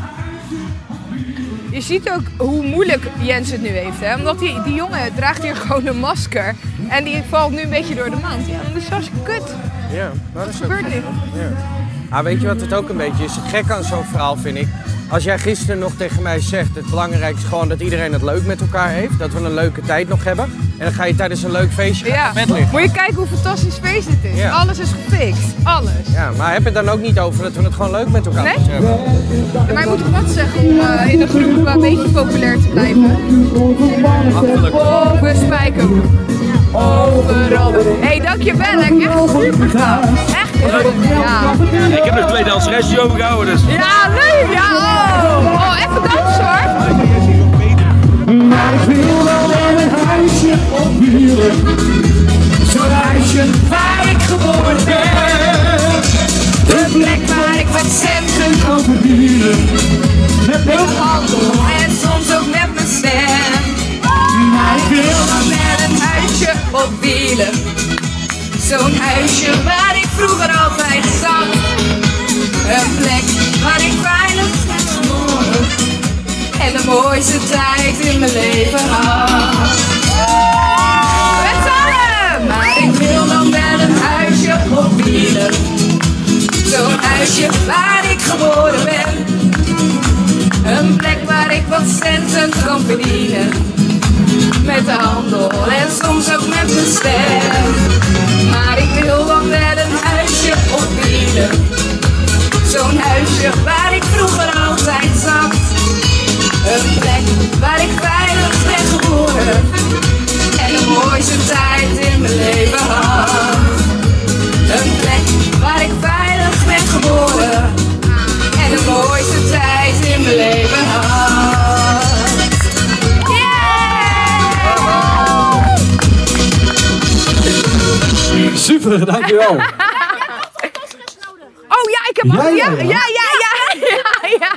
je ziet ook hoe moeilijk Jens het nu heeft. Hè? Omdat die, die jongen draagt hier gewoon een masker. En die valt nu een beetje door de mand. Ja, dat is hartstikke kut. Ja, maar dat is Wat ook... gebeurt nu? Ja. Ah, weet je wat het ook een beetje is? Het gek aan zo'n verhaal vind ik. Als jij gisteren nog tegen mij zegt, het belangrijkste is gewoon dat iedereen het leuk met elkaar heeft. Dat we een leuke tijd nog hebben. En dan ga je tijdens een leuk feestje Ja, gaan bed liggen. moet je kijken hoe fantastisch feest het is. Ja. Alles is gefixt. Alles. Ja, maar heb het dan ook niet over dat we het gewoon leuk met elkaar Nee? moeten hebben? Ja, maar je moet toch wat zeggen om uh, in de groep een beetje populair te blijven? Achterlijk. Over Spijkerbroek. Overal. Hé, hey, dankjewel. Echt super gaaf. Echt heel goed. Ja. Ik heb nog twee danseresjes overgehouden, dus. Ja, leuk. Ja, oh. Oh, even dansen hoor. Maar ik wil wel in een huisje op wielen. Zo'n huisje waar ik geboren ben. De plek waar ik wat centen kan verdienen. Met mijn handel en soms ook met mijn stem. Maar ik wil wel met een huisje op wielen. Zo'n huisje waar ik vroeger altijd ben. Maar ik wil dan wel een huisje op wielen. Zo'n huisje waar ik vroeger altijd zat. Een plek waar ik veilig ben geboren. En de mooiste tijd in mijn leven had. Een plek waar ik veilig ben geboren. En de mooiste tijd in mijn leven had. Yeah! Super, dankjewel. Oh ja, ik heb ook... Ja, Ja, ja, ja, ja. ja, ja, ja, ja.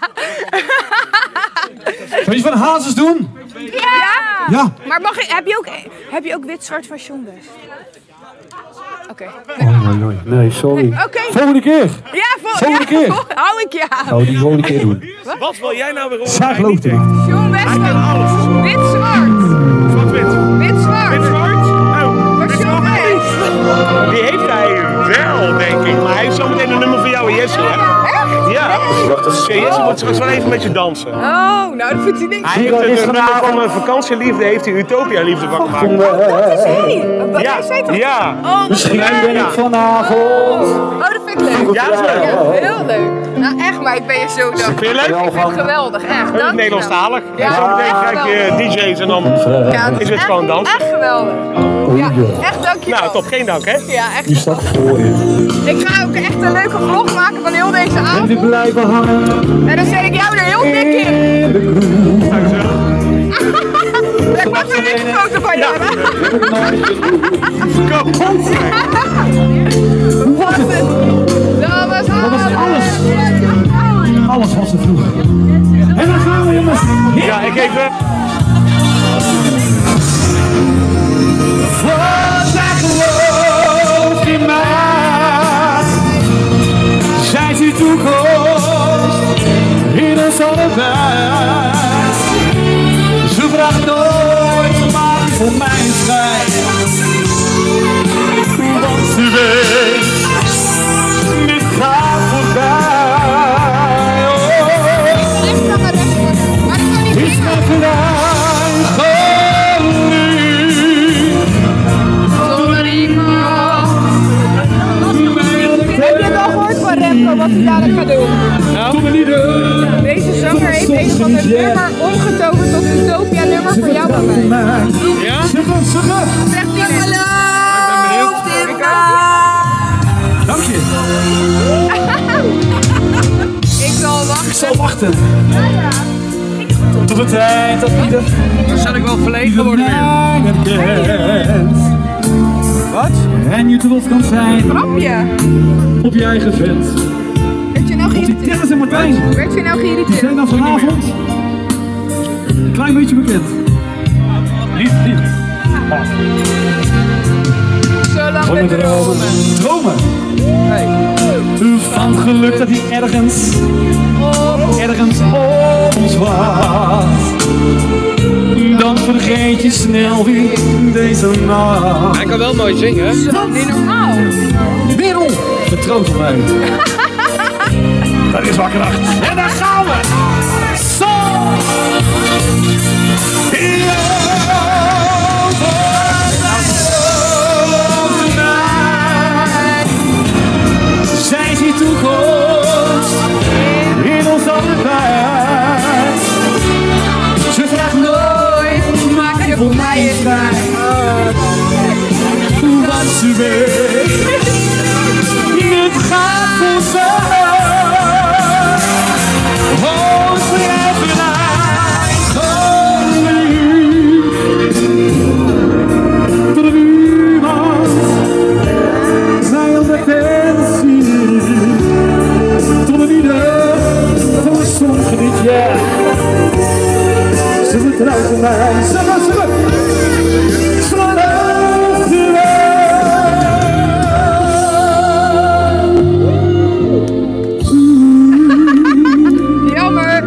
Wil je van Hazes doen? Ja. Ja. Maar mag ik, heb je ook, heb je ook wit-zwart van John West? Oké. Oh, nee, nee, nee, sorry. Oké. Volgende keer. Ja, vol, Volgende ja, keer. vol- hou ik ja. Oh, die volgende keer doen. Wat wil jij nou weer horen? Zaag loopt er. John West van wit-zwart. Zwart-wit. Wit-zwart. Wit-zwart? Oh, Van John West. die heeft hij wel, denk ik. Maar hij heeft zometeen een nummer voor jou en Jesse, hè? Echt? Ja. Ja, Jesse moet straks wel even met je dansen. Oh, nou dat vindt hij denk ik. Hij heeft een nummer van een vakantieliefde, heeft hij Utopia-liefde van gemaakt. Dat is hij. Wat Ja, hij zei toch? ja. Oh, Misschien ja. ben ik vanavond. Oh, dat vind ik leuk. Ja, dat is leuk. Ja, heel leuk. Nou echt, maar ik ben je zo dankbaar. Vind je leuk? Ik vind het geweldig, echt. Heel Dank je Nederlandstalig. wel. En zometeen echt krijg je geweldig. D J's en dan Ja, dat is het echt- gewoon dansen. Echt geweldig. Ja, echt dank je wel. Nou, top. Geen dank, hè? Ja, echt. Die staat voor je. Ik ga ook echt een leuke vlog maken van heel deze En avond. die blijven hangen. En dan zet ik jou er heel dik in. Ja, ik mag er een foto van jou. Wat het? Dat was Dat was alles. Alles was er vroeger. En dan gaan we, jongens. Ja, ik even. Voor zij gelooft in mij. Zij ziet toekomst in ons allebei. Ze vraagt nooit, maar voor mij is vrij. Want ze weet, dit gaat voorbij. Oh, is mijn verhaal gewoon nu. Zonder iemand. Heb je het al gehoord van Remco wat hij dadelijk gaat doen? Deze zanger heeft een van de nummer omgetoverd tot een Utopia nummer voor jou en mij. Ja? Sugge, sugge. Zegt hij geloof in mij. Dank je. Ik zal wachten. Ik zal wachten. Tot de tijd dat ieder... Dan zal ik wel verlegen worden weer. Wat? En je trots kan zijn. Grapje. Op je eigen vent. Werd je nou Op die geïrriteerd? Dennis en Martijn. Werd je nou Die geïrriteerd? zijn dan vanavond een klein beetje bekend. Lief, lief. Zo lang Van met de dromen. dromen. Dromen. Van geluk dat hij ergens, ergens op ons wacht. Dan vergeet je snel weer deze nacht. Hij kan wel mooi zingen. Niet normaal. Merel, vertrouw op mij. Dat is wakker acht. En daar gaan we. Zo. Zij ziet toekomst in ons allebei. Ze vraagt nooit, maak je voor mij eens vrij. Want ze weet, dit gaat voorbij. Oh, ze hebben mij gewoon nu. Tot de buurman, zij ontdekt en ziet. Tot de ieder van de zon geniet, ja. Ze vertrouwt op mij, ze gaat, ze gaat. Ze gelooft in mij. Jammer.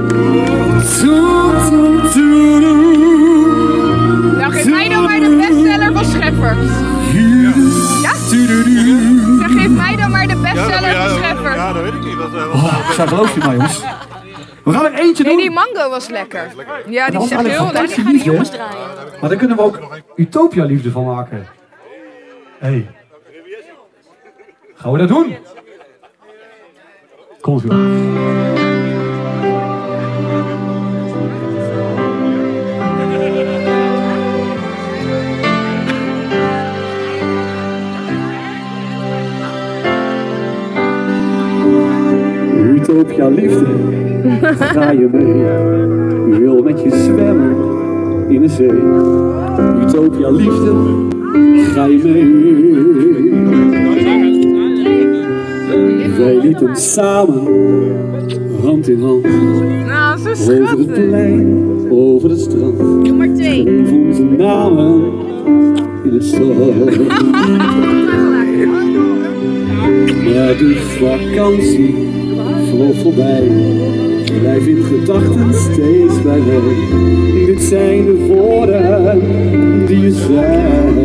Nou, geef mij dan maar de bestseller van Scheffers. Ja? Zeg, geef mij dan maar de bestseller van Scheffers. Ja, dat weet ik niet. Wat, wat, Oh, zij gelooft in mij, jongens. We gaan er eentje Nee, doen. die mango was lekker. Ja, die Dat is was echt eigenlijk heel lekker. fantastisch liefde. Maar daar kunnen we ook Utopia liefde van maken. Hey. Gaan we dat doen? Komt wel. Utopia liefde, ga je mee? Wil met je zwemmen in de zee. Utopia liefde, ga je mee? Wij liepen samen, hand in hand. Nou, zo over schattig. het plein, over het strand. Nummer twee. Schreef onze namen in het zand. Maar die vakantie vloog voorbij. Blijf in gedachten steeds bij mij. Dit zijn de woorden die je zei.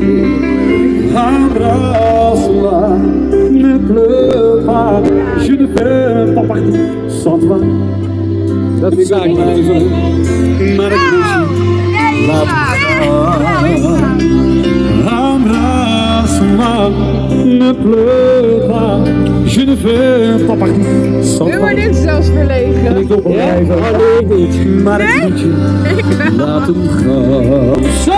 Embrasse-moi, ne pleure pas. Je ne veux pas partir sans toi. Dat vind ik ook blijven, maar ik mis je. Laat me gaan. Embrasse-moi, ne pleure pas. Je ne veux pas partir sans Nu toi. word ik zelfs verlegen. Ik wil blijven, alleen niet, maar ik moet je. Laat hem gaan. Zo!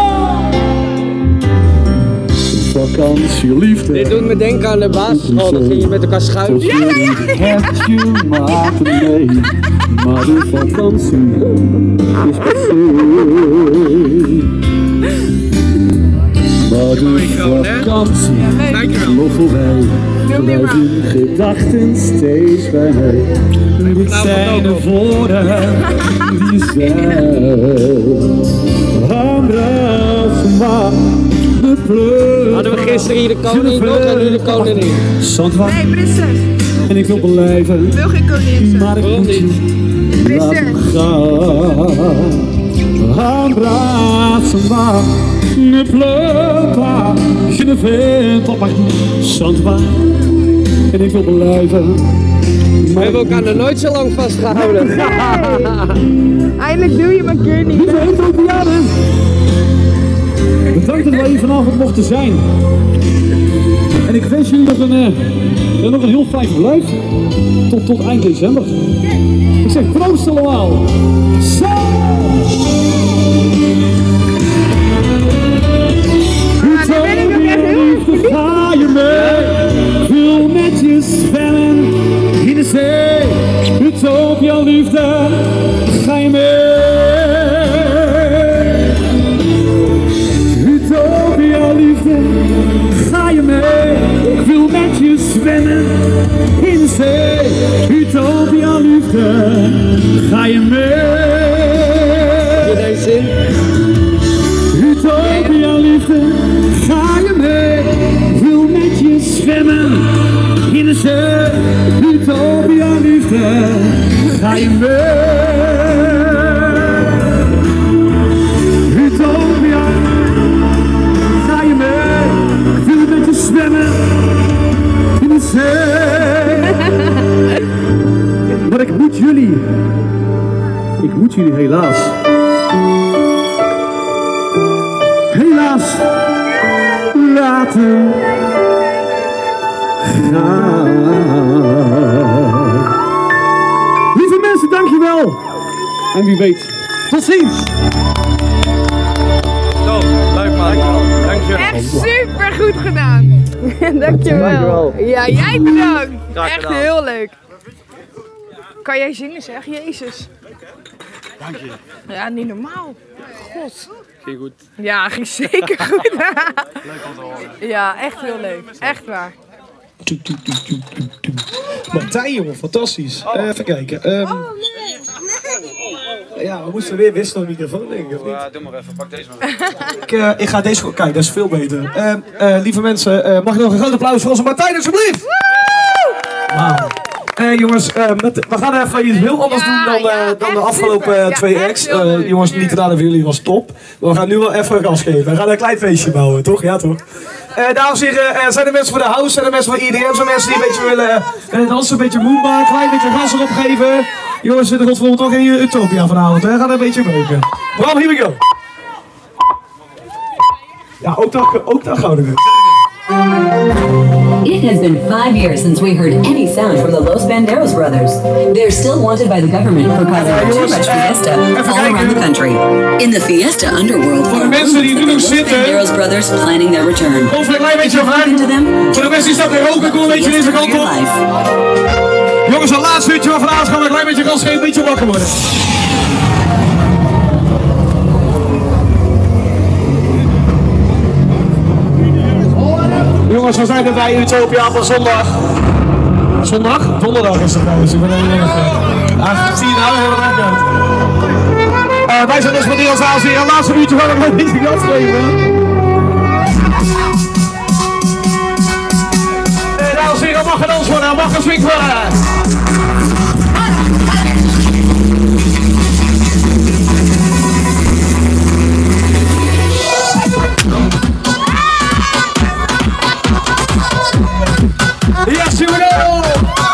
Vakantie, liefde. Dit doet me denken aan de basisschool, dan ging je met elkaar schuiven. Ja, ja, ja. Heb je maakt mee, maar de vakantie is passé. Maar de vakantie vloog voorbij. Blijf in gedachten steeds bij mij. Dit zijn de woorden die je zei. Embrasse-moi. Hadden we gisteren hier de koning nog en nu de koningin? Zandwar. Nee, prinses. En ik wil blijven. Ik wil geen koningin zijn. Maar ik moet je laten gaan. Embrasse-moi, ne pleure pas. Je ne veux pas partir sans toi. En ik wil blijven. We hebben elkaar nog nooit zo lang vastgehouden. Nee. Eindelijk doe je mijn keer niet. Lieve Ethiopianen. Bedankt dat we hier vanavond mochten zijn. En ik wens jullie nog een, uh, nog een heel fijn verblijf. Tot, tot eind december. Ik zeg proost allemaal. Zo! Ga je mee? Wil met je zwemmen in de zee. Utopia liefde, ga je mee? Utopia liefde, ga je mee? Ik wil met je zwemmen in de zee. Utopia liefde, ga je mee? Deze zin? Utopia liefde, ga je mee? Ik wil met je zwemmen in de zee. Utopia liefde, ga je mee? Utopia, ga je mee? Ik wil met je zwemmen in de zee. Maar ik moet jullie, ik moet jullie helaas. Helaas laten gaan. Lieve mensen, dankjewel. En wie weet, tot ziens. Zo, leuk man. Dankjewel. Echt super goed gedaan. Dankjewel. Dankjewel. Ja, jij bedankt. Graag Echt gedaan. heel leuk. Kan jij zingen zeg, Jezus? Dank je. Ja, niet normaal. God. Ging goed. Ja, ging zeker goed. Leuk om te horen. Ja, echt heel leuk. Echt waar. Martijn, jongen, fantastisch. Uh, even kijken. Um, ja, we moesten weer wisselen een microfoon, denk ik, of niet? Ja, doe maar even, pak deze maar. ik, uh, ik ga deze... Kijk, dat is veel beter. Uh, uh, lieve mensen, uh, mag ik nog een groot applaus voor onze Martijn, alsjeblieft? Wauw. Uh, jongens, uh, met, we gaan even iets heel anders doen dan, uh, dan de afgelopen uh, twee acts. Uh, jongens, niet te raden voor jullie, was top. Maar we gaan nu wel even gas geven. We gaan een klein feestje bouwen, toch? Ja, toch? Uh, dames en heren, uh, zijn er mensen voor de house, zijn er mensen voor I D M, zijn mensen die een beetje willen uh, dansen, een beetje moomba, een klein beetje gas erop geven. Jongens, er komt volgende toch in Utopia vanavond, hè? Gaan een beetje beuken. Bram, here we go. Ja, ook dat, ook dat gouden we. It has been five years since we heard any sound from the Los Banderos brothers. They're still wanted by the government for causing too much fiesta all around the country. In the fiesta underworld, for the Los Banderos brothers planning their return. Kom een klein beetje vooruit. Voor de mensen die staat weer roken, kom een beetje deze kant op. Jongens, een laatste uurtje van vanavond gaan we een klein beetje gas geven, een beetje wakker worden. Jongens, we zijn er bij Utopia van zondag. Zondag? Donderdag is het trouwens. Ik ben er heel erg. Ah, zie je nou heel erg uit. Uh, wij zijn dus van Deels Azië. Een laatste uurtje gaan we een beetje gas geven. En dames en heren, mag gedans worden, mag geswingt worden. Yes, here we go!